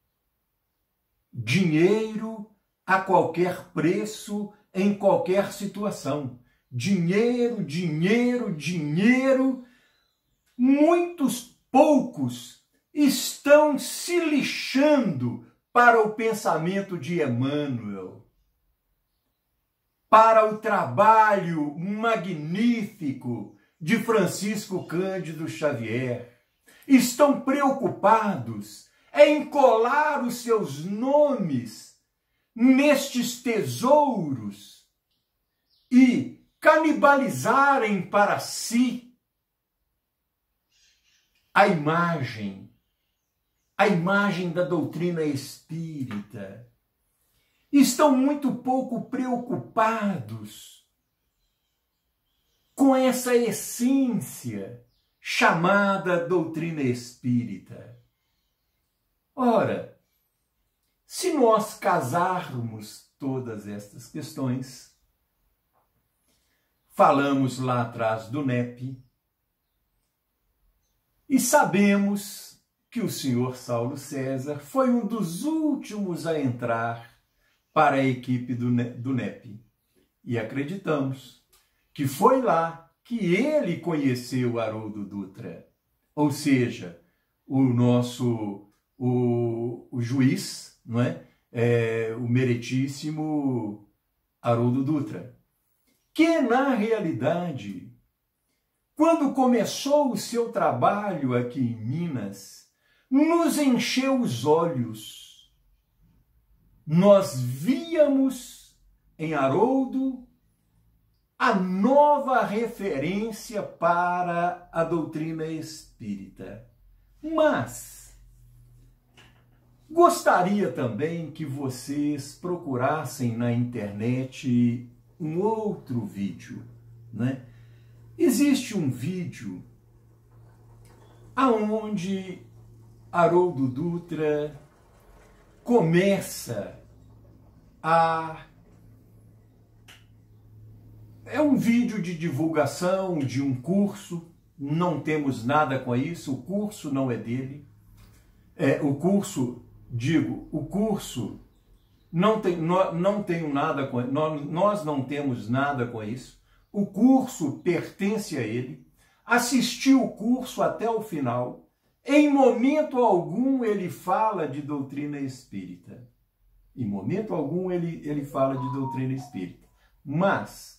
[SPEAKER 2] dinheiro a qualquer preço, em qualquer situação. Dinheiro, dinheiro, dinheiro. Muitos poucos estão se lixando para o pensamento de Emmanuel, para o trabalho magnífico de Francisco Cândido Xavier. Estão preocupados em colar os seus nomes nestes tesouros e canibalizarem para si a imagem a imagem da doutrina espírita, estão muito pouco preocupados com essa essência chamada doutrina espírita. Ora, se nós casarmos todas estas questões, falamos lá atrás do N E P e sabemos que o senhor Saulo César foi um dos últimos a entrar para a equipe do, do N E P. E acreditamos que foi lá que ele conheceu Haroldo Dutra, ou seja, o nosso o, o juiz, não é? É, o meritíssimo Haroldo Dutra, que na realidade, quando começou o seu trabalho aqui em Minas, nos encheu os olhos. Nós víamos em Haroldo a nova referência para a doutrina espírita. Mas gostaria também que vocês procurassem na internet um outro vídeo, né? Existe um vídeo aonde Haroldo Dutra começa a... É um vídeo de divulgação de um curso, não temos nada com isso, o curso não é dele. É, o curso, digo, o curso não tem, não, não tenho nada com, nós, nós não temos nada com isso. O curso pertence a ele. Assisti o curso até o final. Em momento algum ele fala de doutrina espírita. Em momento algum ele, ele fala de doutrina espírita. Mas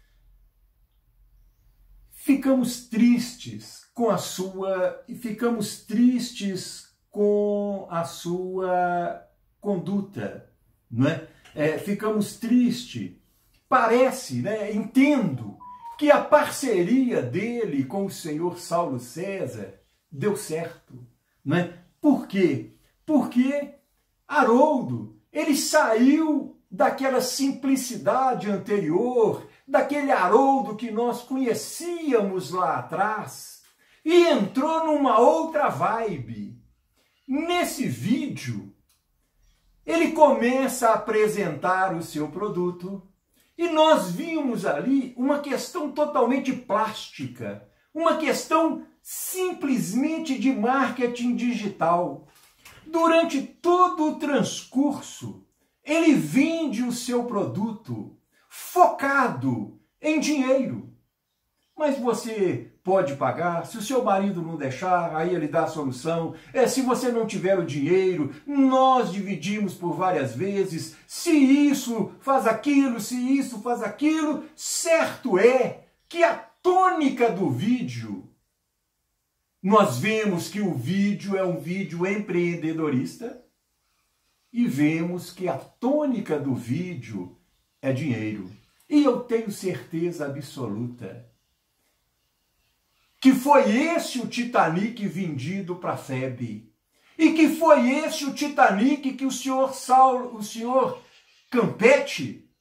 [SPEAKER 2] ficamos tristes com a sua, ficamos tristes com a sua conduta, não é? É, ficamos tristes. Parece, né? Entendo que a parceria dele com o senhor Saulo César deu certo, né? Por quê? Porque Haroldo, ele saiu daquela simplicidade anterior, daquele Haroldo que nós conhecíamos lá atrás, e entrou numa outra vibe. Nesse vídeo, ele começa a apresentar o seu produto, e nós vimos ali uma questão totalmente plástica, uma questão simplesmente de marketing digital. Durante todo o transcurso, ele vende o seu produto focado em dinheiro. Mas você pode pagar, se o seu marido não deixar, aí ele dá a solução. É, se você não tiver o dinheiro, nós dividimos por várias vezes. Se isso faz aquilo, se isso faz aquilo, certo é que a tônica do vídeo, nós vemos que o vídeo é um vídeo empreendedorista e vemos que a tônica do vídeo é dinheiro. E eu tenho certeza absoluta que foi esse o Titanic vendido para a F E B. E que foi esse o Titanic que o senhor Saulo, o senhor Campete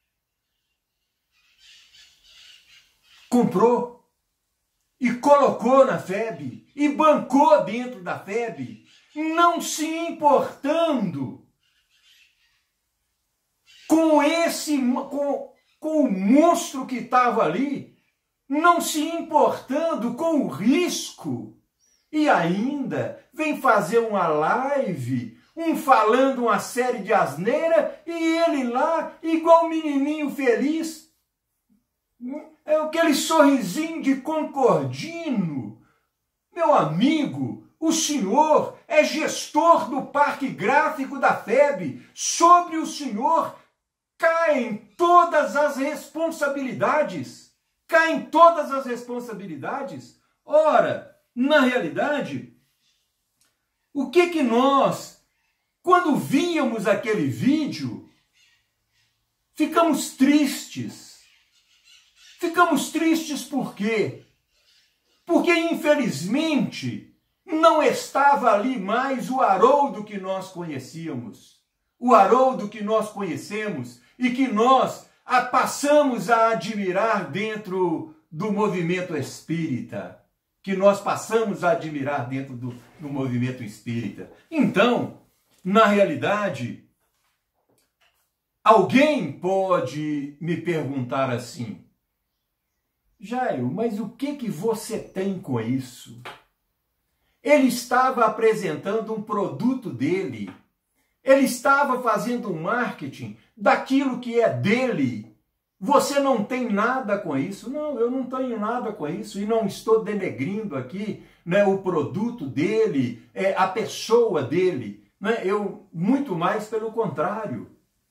[SPEAKER 2] comprou e colocou na F E B e bancou dentro da F E B, não se importando com esse, com, com o monstro que estava ali, não se importando com o risco, e ainda vem fazer uma live, um falando uma série de asneira, e ele lá, igual um menininho feliz, é aquele sorrisinho de concordino. Meu amigo, o senhor é gestor do Parque Gráfico da F E B, sobre o senhor caem todas as responsabilidades. Caem todas as responsabilidades. Ora, na realidade, o que que nós, quando víamos aquele vídeo, ficamos tristes. Ficamos tristes por quê? Porque, infelizmente, não estava ali mais o Haroldo que nós conhecíamos, o Haroldo que nós conhecemos e que nós a passamos a admirar dentro do movimento espírita, que nós passamos a admirar dentro do, do movimento espírita. Então, na realidade, alguém pode me perguntar assim: Jairo, mas o que que você tem com isso? Ele estava apresentando um produto dele. Ele estava fazendo um marketing daquilo que é dele. Você não tem nada com isso? Não, eu não tenho nada com isso e não estou denegrindo aqui, né, o produto dele, é, a pessoa dele. Né? Eu, muito mais pelo contrário.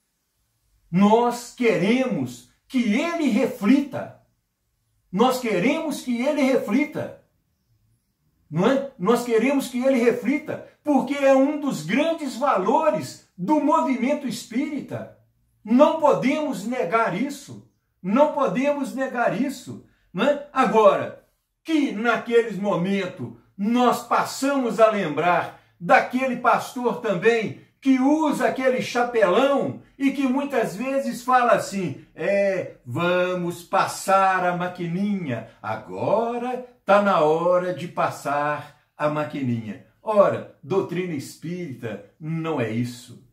[SPEAKER 2] Nós queremos que ele reflita. Nós queremos que ele reflita. Não é? Nós queremos que ele reflita, porque é um dos grandes valores do movimento espírita. Não podemos negar isso. Não podemos negar isso. Não é? Agora, que naqueles momentos nós passamos a lembrar daquele pastor também que usa aquele chapelão e que muitas vezes fala assim, é, vamos passar a maquininha, agora está na hora de passar a maquininha. Ora, doutrina espírita não é isso.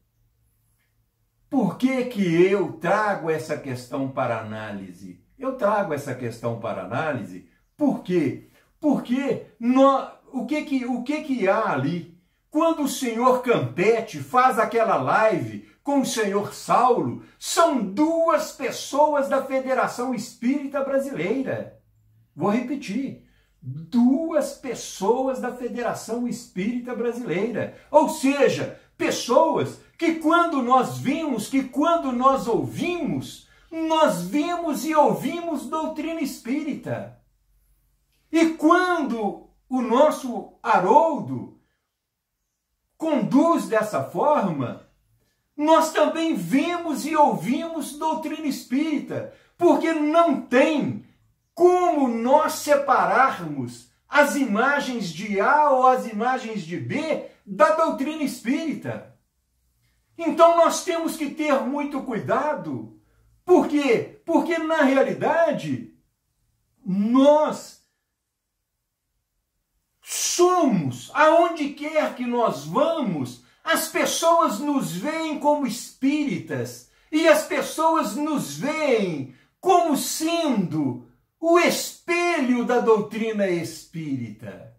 [SPEAKER 2] Por que que eu trago essa questão para análise? Eu trago essa questão para análise, por quê? Porque nós, o, que que, o que que há ali? Quando o senhor Campete faz aquela live com o senhor Saulo, são duas pessoas da Federação Espírita Brasileira. Vou repetir. Duas pessoas da Federação Espírita Brasileira. Ou seja, pessoas que quando nós vimos, que quando nós ouvimos, nós vimos e ouvimos doutrina espírita. E quando o nosso Haroldo conduz dessa forma, nós também vemos e ouvimos doutrina espírita, porque não tem como nós separarmos as imagens de A ou as imagens de B da doutrina espírita. Então nós temos que ter muito cuidado. Por quê? Porque na realidade nós somos, aonde quer que nós vamos, as pessoas nos veem como espíritas e as pessoas nos veem como sendo o espelho da doutrina espírita.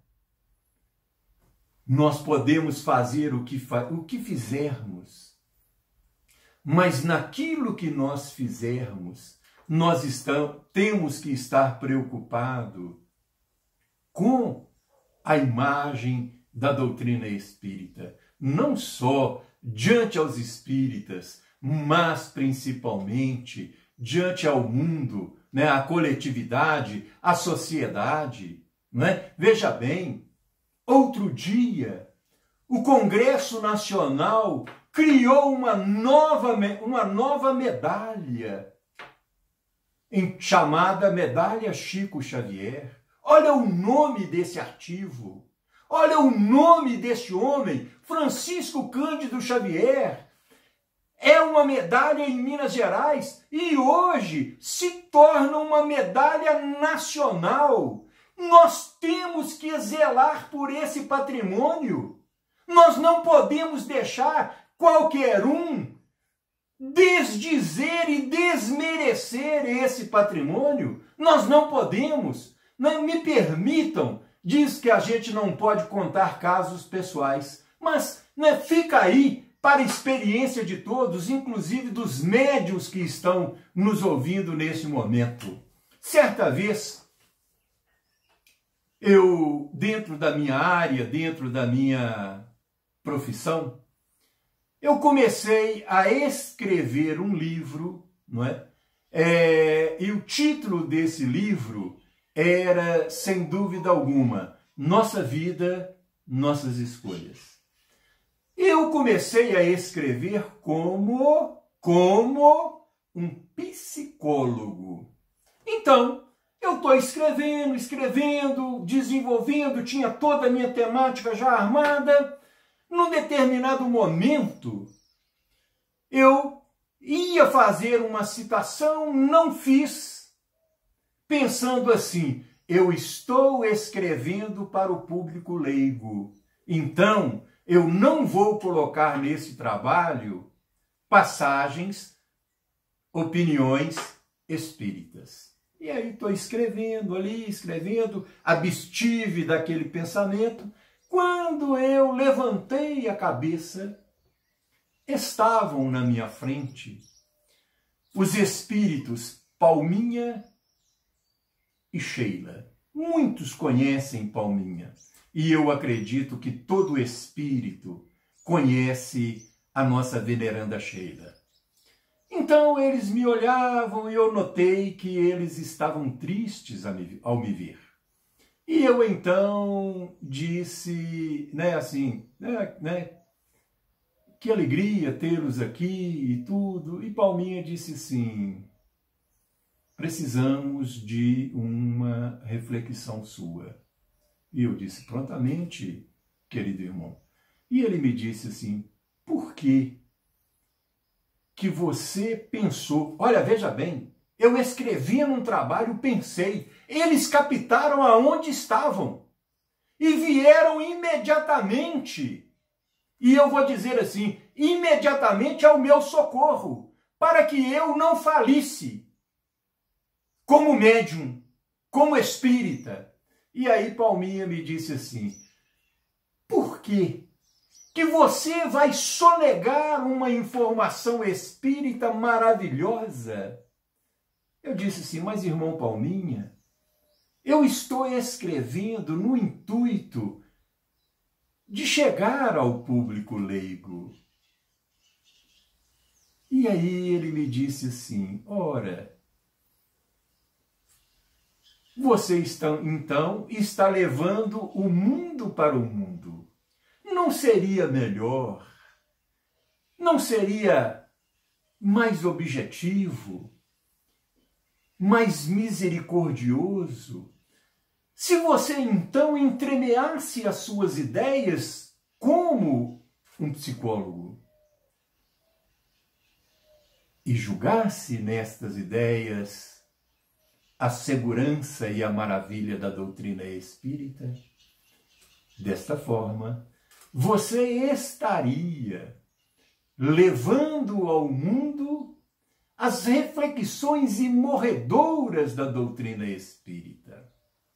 [SPEAKER 2] Nós podemos fazer o que, o que fizermos, mas naquilo que nós fizermos, nós estamos, temos que estar preocupados com a imagem da doutrina espírita, não só diante aos espíritas, mas principalmente diante ao mundo, né, a coletividade, a sociedade. Né? Veja bem, outro dia, o Congresso Nacional criou uma nova, uma nova medalha, chamada Medalha Chico Xavier. Olha o nome desse artigo, olha o nome desse homem, Francisco Cândido Xavier. É uma medalha em Minas Gerais e hoje se torna uma medalha nacional. Nós temos que zelar por esse patrimônio. Nós não podemos deixar qualquer um desdizer e desmerecer esse patrimônio. Nós não podemos. Não me permitam, diz que a gente não pode contar casos pessoais, mas né, fica aí para a experiência de todos, inclusive dos médiuns que estão nos ouvindo nesse momento. Certa vez, eu, dentro da minha área, dentro da minha profissão, eu comecei a escrever um livro, não é? É, e o título desse livro era, sem dúvida alguma, Nossa Vida, Nossas Escolhas. Eu comecei a escrever como, como um psicólogo. Então, eu estou escrevendo, escrevendo, desenvolvendo, tinha toda a minha temática já armada. Num determinado momento, eu ia fazer uma citação, não fiz, pensando assim, eu estou escrevendo para o público leigo, então eu não vou colocar nesse trabalho passagens, opiniões espíritas. E aí estou escrevendo ali, escrevendo, abstive daquele pensamento. Quando eu levantei a cabeça, estavam na minha frente os espíritos Palminha e Sheila. Muitos conhecem Palminha, e eu acredito que todo espírito conhece a nossa veneranda Sheila. Então eles me olhavam e eu notei que eles estavam tristes ao me ver. E eu então disse, né, assim, né, né, que alegria tê-los aqui e tudo. E Palminha disse assim, precisamos de uma reflexão sua. E eu disse, prontamente, querido irmão. E ele me disse assim, por que que você pensou? Olha, veja bem, eu escrevi num trabalho, pensei, eles captaram aonde estavam e vieram imediatamente. E eu vou dizer assim, imediatamente ao meu socorro, para que eu não falisse como médium, como espírita. E aí Palminha me disse assim, por quê que você vai sonegar uma informação espírita maravilhosa? Eu disse assim, mas irmão Palminha, eu estou escrevendo no intuito de chegar ao público leigo. E aí ele me disse assim, ora, você está, então está levando o mundo para o mundo. Não seria melhor, não seria mais objetivo, mais misericordioso, se você então entremeasse as suas ideias como um psicólogo e julgasse nestas ideias a segurança e a maravilha da doutrina espírita? Desta forma, você estaria levando ao mundo as reflexões imorredoras da doutrina espírita.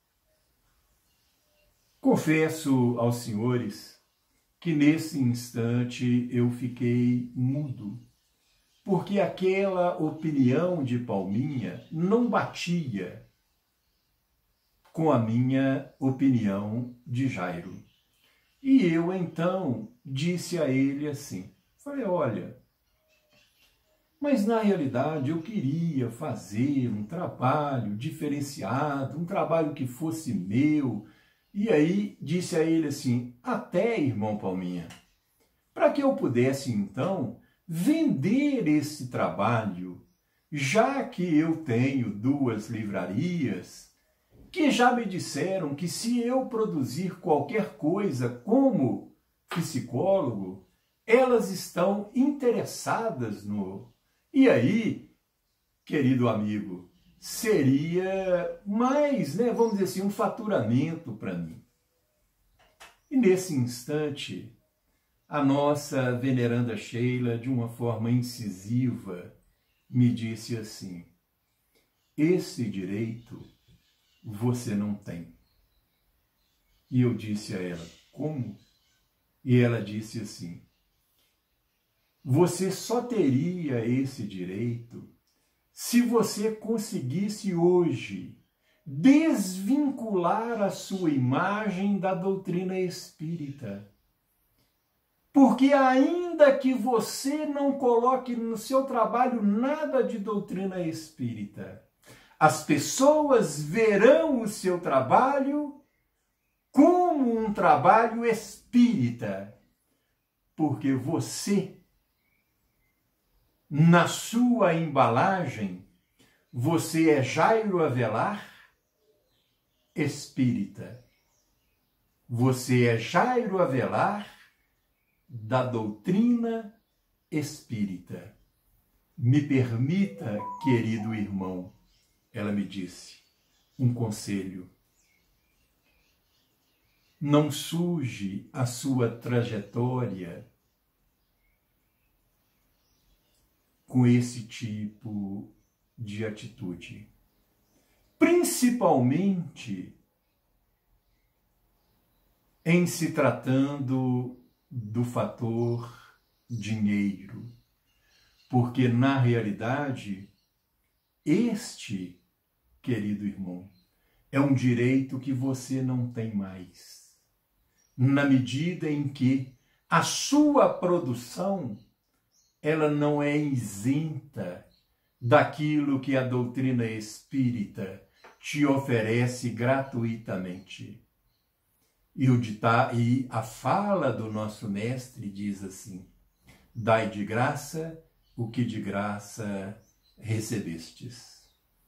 [SPEAKER 2] Confesso aos senhores que nesse instante eu fiquei mudo, porque aquela opinião de Palminha não batia com a minha opinião de Jairo. E eu então disse a ele assim, falei, olha, mas na realidade eu queria fazer um trabalho diferenciado, um trabalho que fosse meu. E aí disse a ele assim, até irmão Palminha, para que eu pudesse então vender esse trabalho, já que eu tenho duas livrarias, que já me disseram que se eu produzir qualquer coisa como psicólogo, elas estão interessadas no... E aí, querido amigo, seria mais, né, vamos dizer assim, um faturamento para mim. E nesse instante, a nossa veneranda Sheila, de uma forma incisiva, me disse assim, esse direito você não tem. E eu disse a ela, como? E ela disse assim, você só teria esse direito se você conseguisse hoje desvincular a sua imagem da doutrina espírita. Porque ainda que você não coloque no seu trabalho nada de doutrina espírita, as pessoas verão o seu trabalho como um trabalho espírita, porque você, na sua embalagem, você é Jairo Avelar espírita. Você é Jairo Avelar, da doutrina espírita. Me permita, querido irmão, ela me disse, um conselho. Não suje a sua trajetória com esse tipo de atitude. Principalmente em se tratando do fator dinheiro. Porque, na realidade, este, querido irmão, é um direito que você não tem mais. Na medida em que a sua produção, ela não é isenta daquilo que a doutrina espírita te oferece gratuitamente. E, o dita, e a fala do nosso mestre diz assim, dai de graça o que de graça recebestes.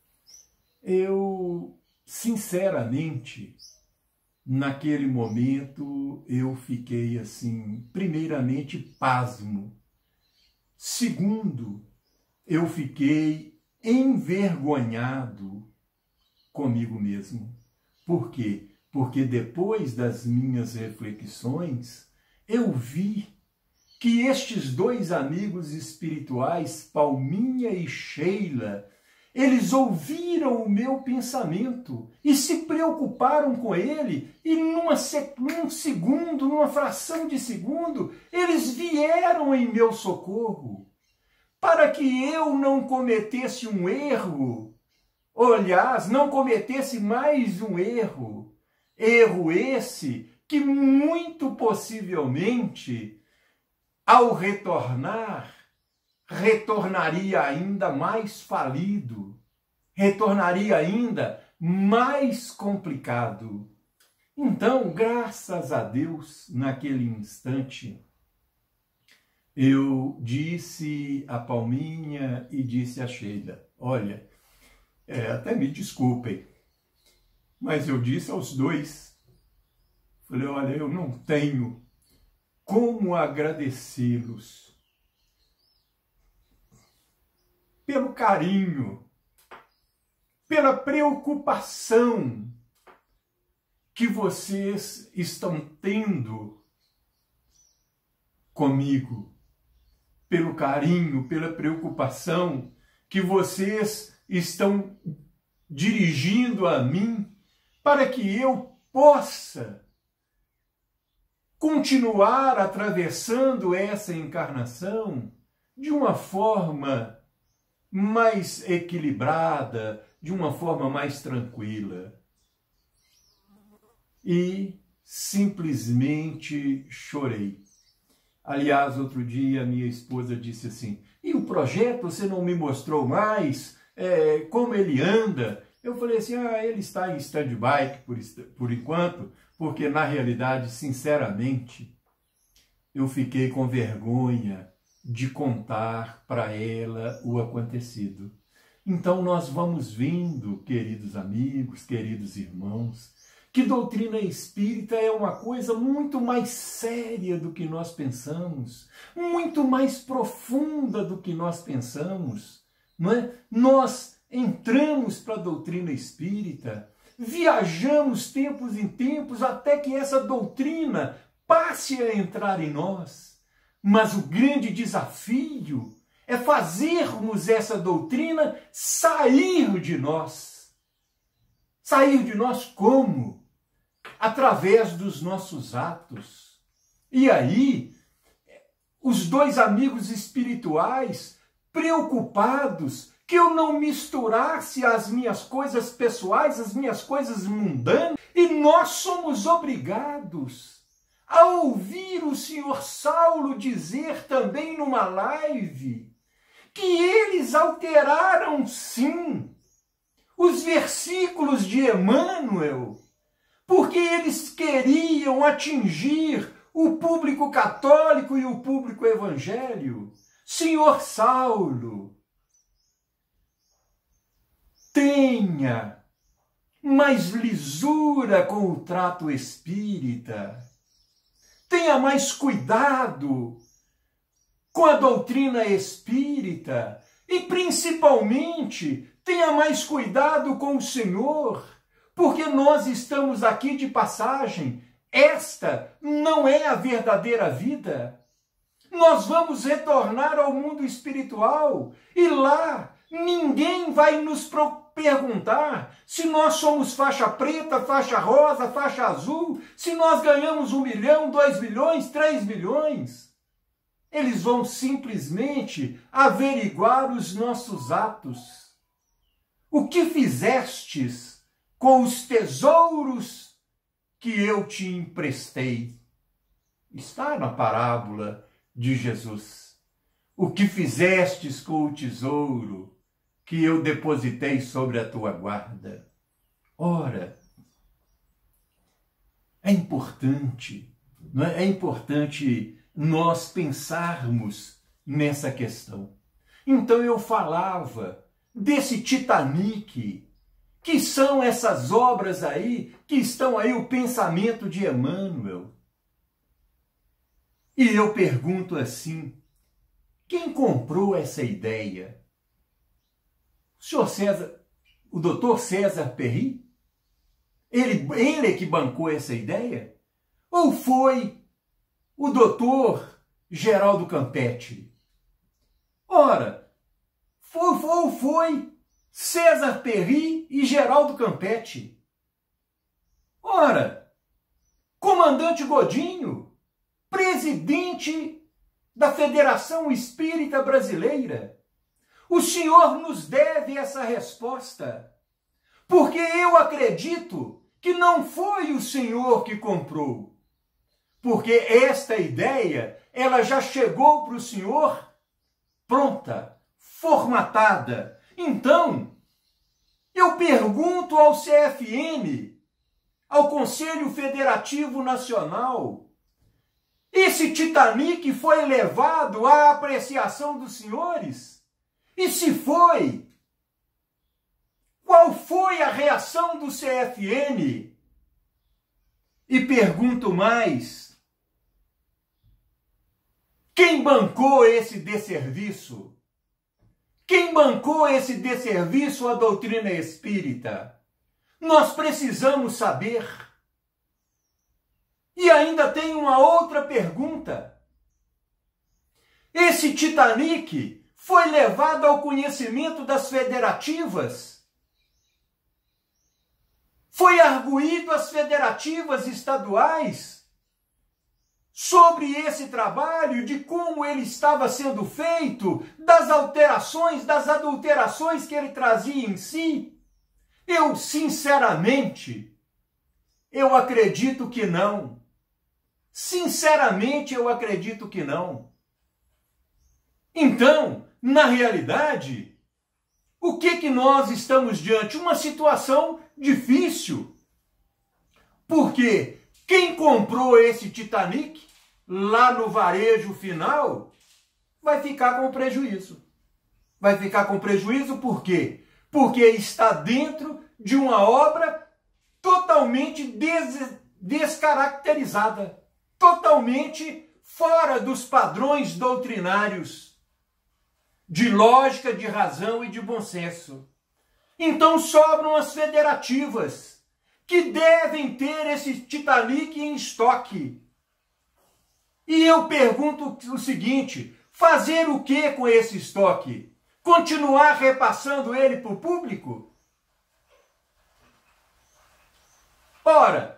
[SPEAKER 2] Eu, sinceramente, naquele momento, eu fiquei assim, primeiramente, pasmo. Segundo, eu fiquei envergonhado comigo mesmo. Por quê? Porque depois das minhas reflexões, eu vi que estes dois amigos espirituais, Palminha e Sheila, eles ouviram o meu pensamento e se preocuparam com ele, e numa, num segundo, numa fração de segundo, eles vieram em meu socorro, para que eu não cometesse um erro, ou, aliás, não cometesse mais um erro, erro esse que muito possivelmente, ao retornar, retornaria ainda mais falido, retornaria ainda mais complicado. Então, graças a Deus, naquele instante, eu disse a Palminha e disse a Sheila, olha, é, até me desculpem, mas eu disse aos dois, falei, olha, eu não tenho como agradecê-los pelo carinho, pela preocupação que vocês estão tendo comigo, pelo carinho, pela preocupação que vocês estão dirigindo a mim, para que eu possa continuar atravessando essa encarnação de uma forma mais equilibrada, de uma forma mais tranquila. E simplesmente chorei. Aliás, outro dia minha esposa disse assim, e o projeto você não me mostrou mais? É, como ele anda? Eu falei assim, ah, ele está em stand-by por, por enquanto, porque na realidade, sinceramente, eu fiquei com vergonha de contar para ela o acontecido. Então nós vamos vendo, queridos amigos, queridos irmãos, que doutrina espírita é uma coisa muito mais séria do que nós pensamos, muito mais profunda do que nós pensamos, não é? Nós entramos para a doutrina espírita, viajamos tempos em tempos até que essa doutrina passe a entrar em nós. Mas o grande desafio é fazermos essa doutrina sair de nós. Sair de nós como? Através dos nossos atos. E aí, os dois amigos espirituais, preocupados que eu não misturasse as minhas coisas pessoais, as minhas coisas mundanas, e nós somos obrigados a ouvir o senhor Saulo dizer também numa live que eles alteraram sim os versículos de Emmanuel, porque eles queriam atingir o público católico e o público evangélico. Senhor Saulo, tenha mais lisura com o trato espírita. Tenha mais cuidado com a doutrina espírita e, principalmente, tenha mais cuidado com o Senhor, porque nós estamos aqui de passagem. Esta não é a verdadeira vida. Nós vamos retornar ao mundo espiritual e lá ninguém vai nos perguntar se nós somos faixa preta, faixa rosa, faixa azul, se nós ganhamos um milhão, dois milhões, três milhões. Eles vão simplesmente averiguar os nossos atos. O que fizestes com os tesouros que eu te emprestei? Está na parábola de Jesus. O que fizestes com o tesouro que eu depositei sobre a tua guarda? Ora, é importante, não é? É importante nós pensarmos nessa questão. Então eu falava desse Titanic, que são essas obras aí, que estão aí o pensamento de Emmanuel. E eu pergunto assim, quem comprou essa ideia? O senhor César, o doutor César Perry? Ele, ele é que bancou essa ideia? Ou foi o doutor Geraldo Campetti? Ora, foi, foi, foi César Perry e Geraldo Campetti. Ora, comandante Godinho, presidente da Federação Espírita Brasileira, o senhor nos deve essa resposta, porque eu acredito que não foi o senhor que comprou, porque esta ideia, ela já chegou para o senhor pronta, formatada. Então, eu pergunto ao C F N, ao Conselho Federativo Nacional, esse Titanic foi levado à apreciação dos senhores? E se foi, qual foi a reação do C F N? E pergunto mais, quem bancou esse desserviço? Quem bancou esse desserviço à doutrina espírita? Nós precisamos saber. E ainda tem uma outra pergunta. Esse Titanic foi levado ao conhecimento das federativas? Foi arguído às federativas estaduais sobre esse trabalho, de como ele estava sendo feito, das alterações, das adulterações que ele trazia em si? Eu, sinceramente, eu acredito que não. Sinceramente, eu acredito que não. Então, na realidade, o que que nós estamos diante? Uma situação difícil. Porque quem comprou esse Titanic lá no varejo final vai ficar com prejuízo. Vai ficar com prejuízo por quê? Porque está dentro de uma obra totalmente des descaracterizada, totalmente fora dos padrões doutrinários de lógica, de razão e de bom senso. Então sobram as federativas, que devem ter esse Titanic em estoque. E eu pergunto o seguinte, fazer o que com esse estoque? Continuar repassando ele para o público? Ora,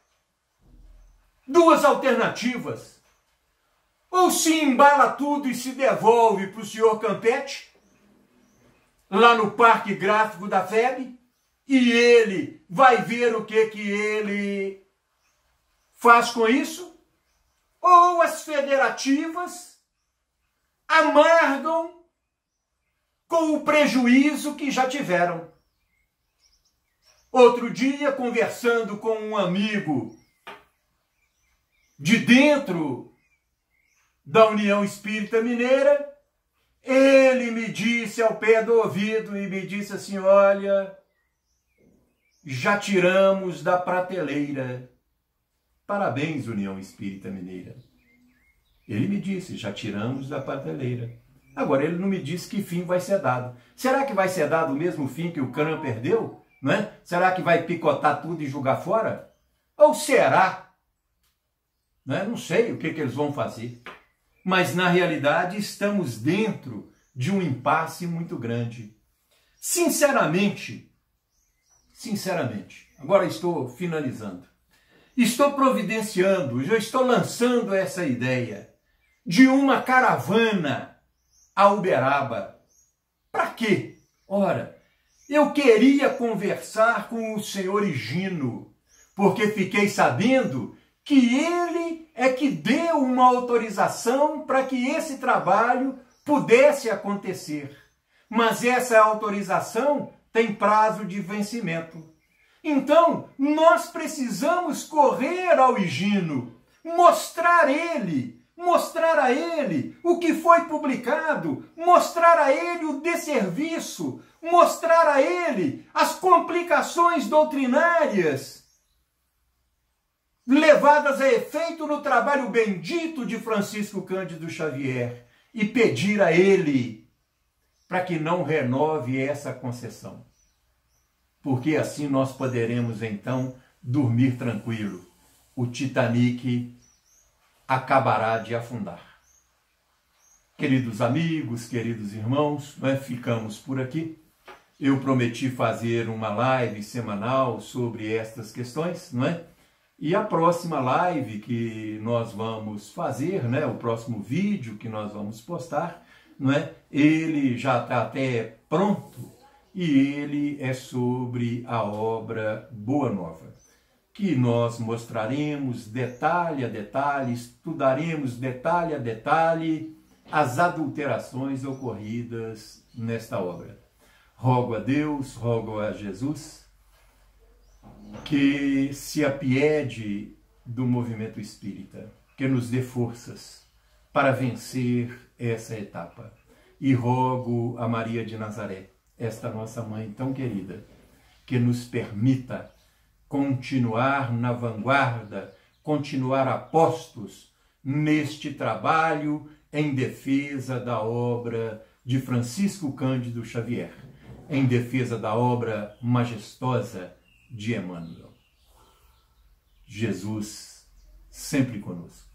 [SPEAKER 2] duas alternativas. Ou se embala tudo e se devolve para o senhor Campetti, lá no Parque Gráfico da F E B, e ele vai ver o que, que ele faz com isso, ou as federativas amargam com o prejuízo que já tiveram. Outro dia, conversando com um amigo de dentro da União Espírita Mineira, ele me disse ao pé do ouvido e me disse assim, olha, já tiramos da prateleira. Parabéns, União Espírita Mineira. Ele me disse, já tiramos da prateleira. Agora, ele não me disse que fim vai ser dado. Será que vai ser dado o mesmo fim que o Cram perdeu? Não é? Será que vai picotar tudo e jogar fora? Ou será? Não é? Não sei o que, que eles vão fazer. Mas, na realidade, estamos dentro de um impasse muito grande. Sinceramente, sinceramente, agora estou finalizando. Estou providenciando, já estou lançando essa ideia de uma caravana a Uberaba. Para quê? Ora, eu queria conversar com o senhor Higino, porque fiquei sabendo que ele é que deu uma autorização para que esse trabalho pudesse acontecer. Mas essa autorização tem prazo de vencimento. Então, nós precisamos correr ao Higino, mostrar ele, mostrar a ele o que foi publicado, mostrar a ele o desserviço, mostrar a ele as complicações doutrinárias levadas a efeito no trabalho bendito de Francisco Cândido Xavier e pedir a ele para que não renove essa concessão. Porque assim nós poderemos então dormir tranquilo. O Titanic acabará de afundar. Queridos amigos, queridos irmãos, nós ficamos por aqui. Eu prometi fazer uma live semanal sobre estas questões, não é? E a próxima live que nós vamos fazer, né, o próximo vídeo que nós vamos postar, não é? Ele já está até pronto. E ele é sobre a obra Boa Nova, que nós mostraremos detalhe a detalhe, estudaremos detalhe a detalhe as adulterações ocorridas nesta obra. Rogo a Deus, rogo a Jesus, que se apiede do movimento espírita, que nos dê forças para vencer essa etapa. E rogo a Maria de Nazaré, esta nossa mãe tão querida, que nos permita continuar na vanguarda, continuar a postos neste trabalho em defesa da obra de Francisco Cândido Xavier, em defesa da obra majestosa de Emmanuel. Jesus sempre conosco.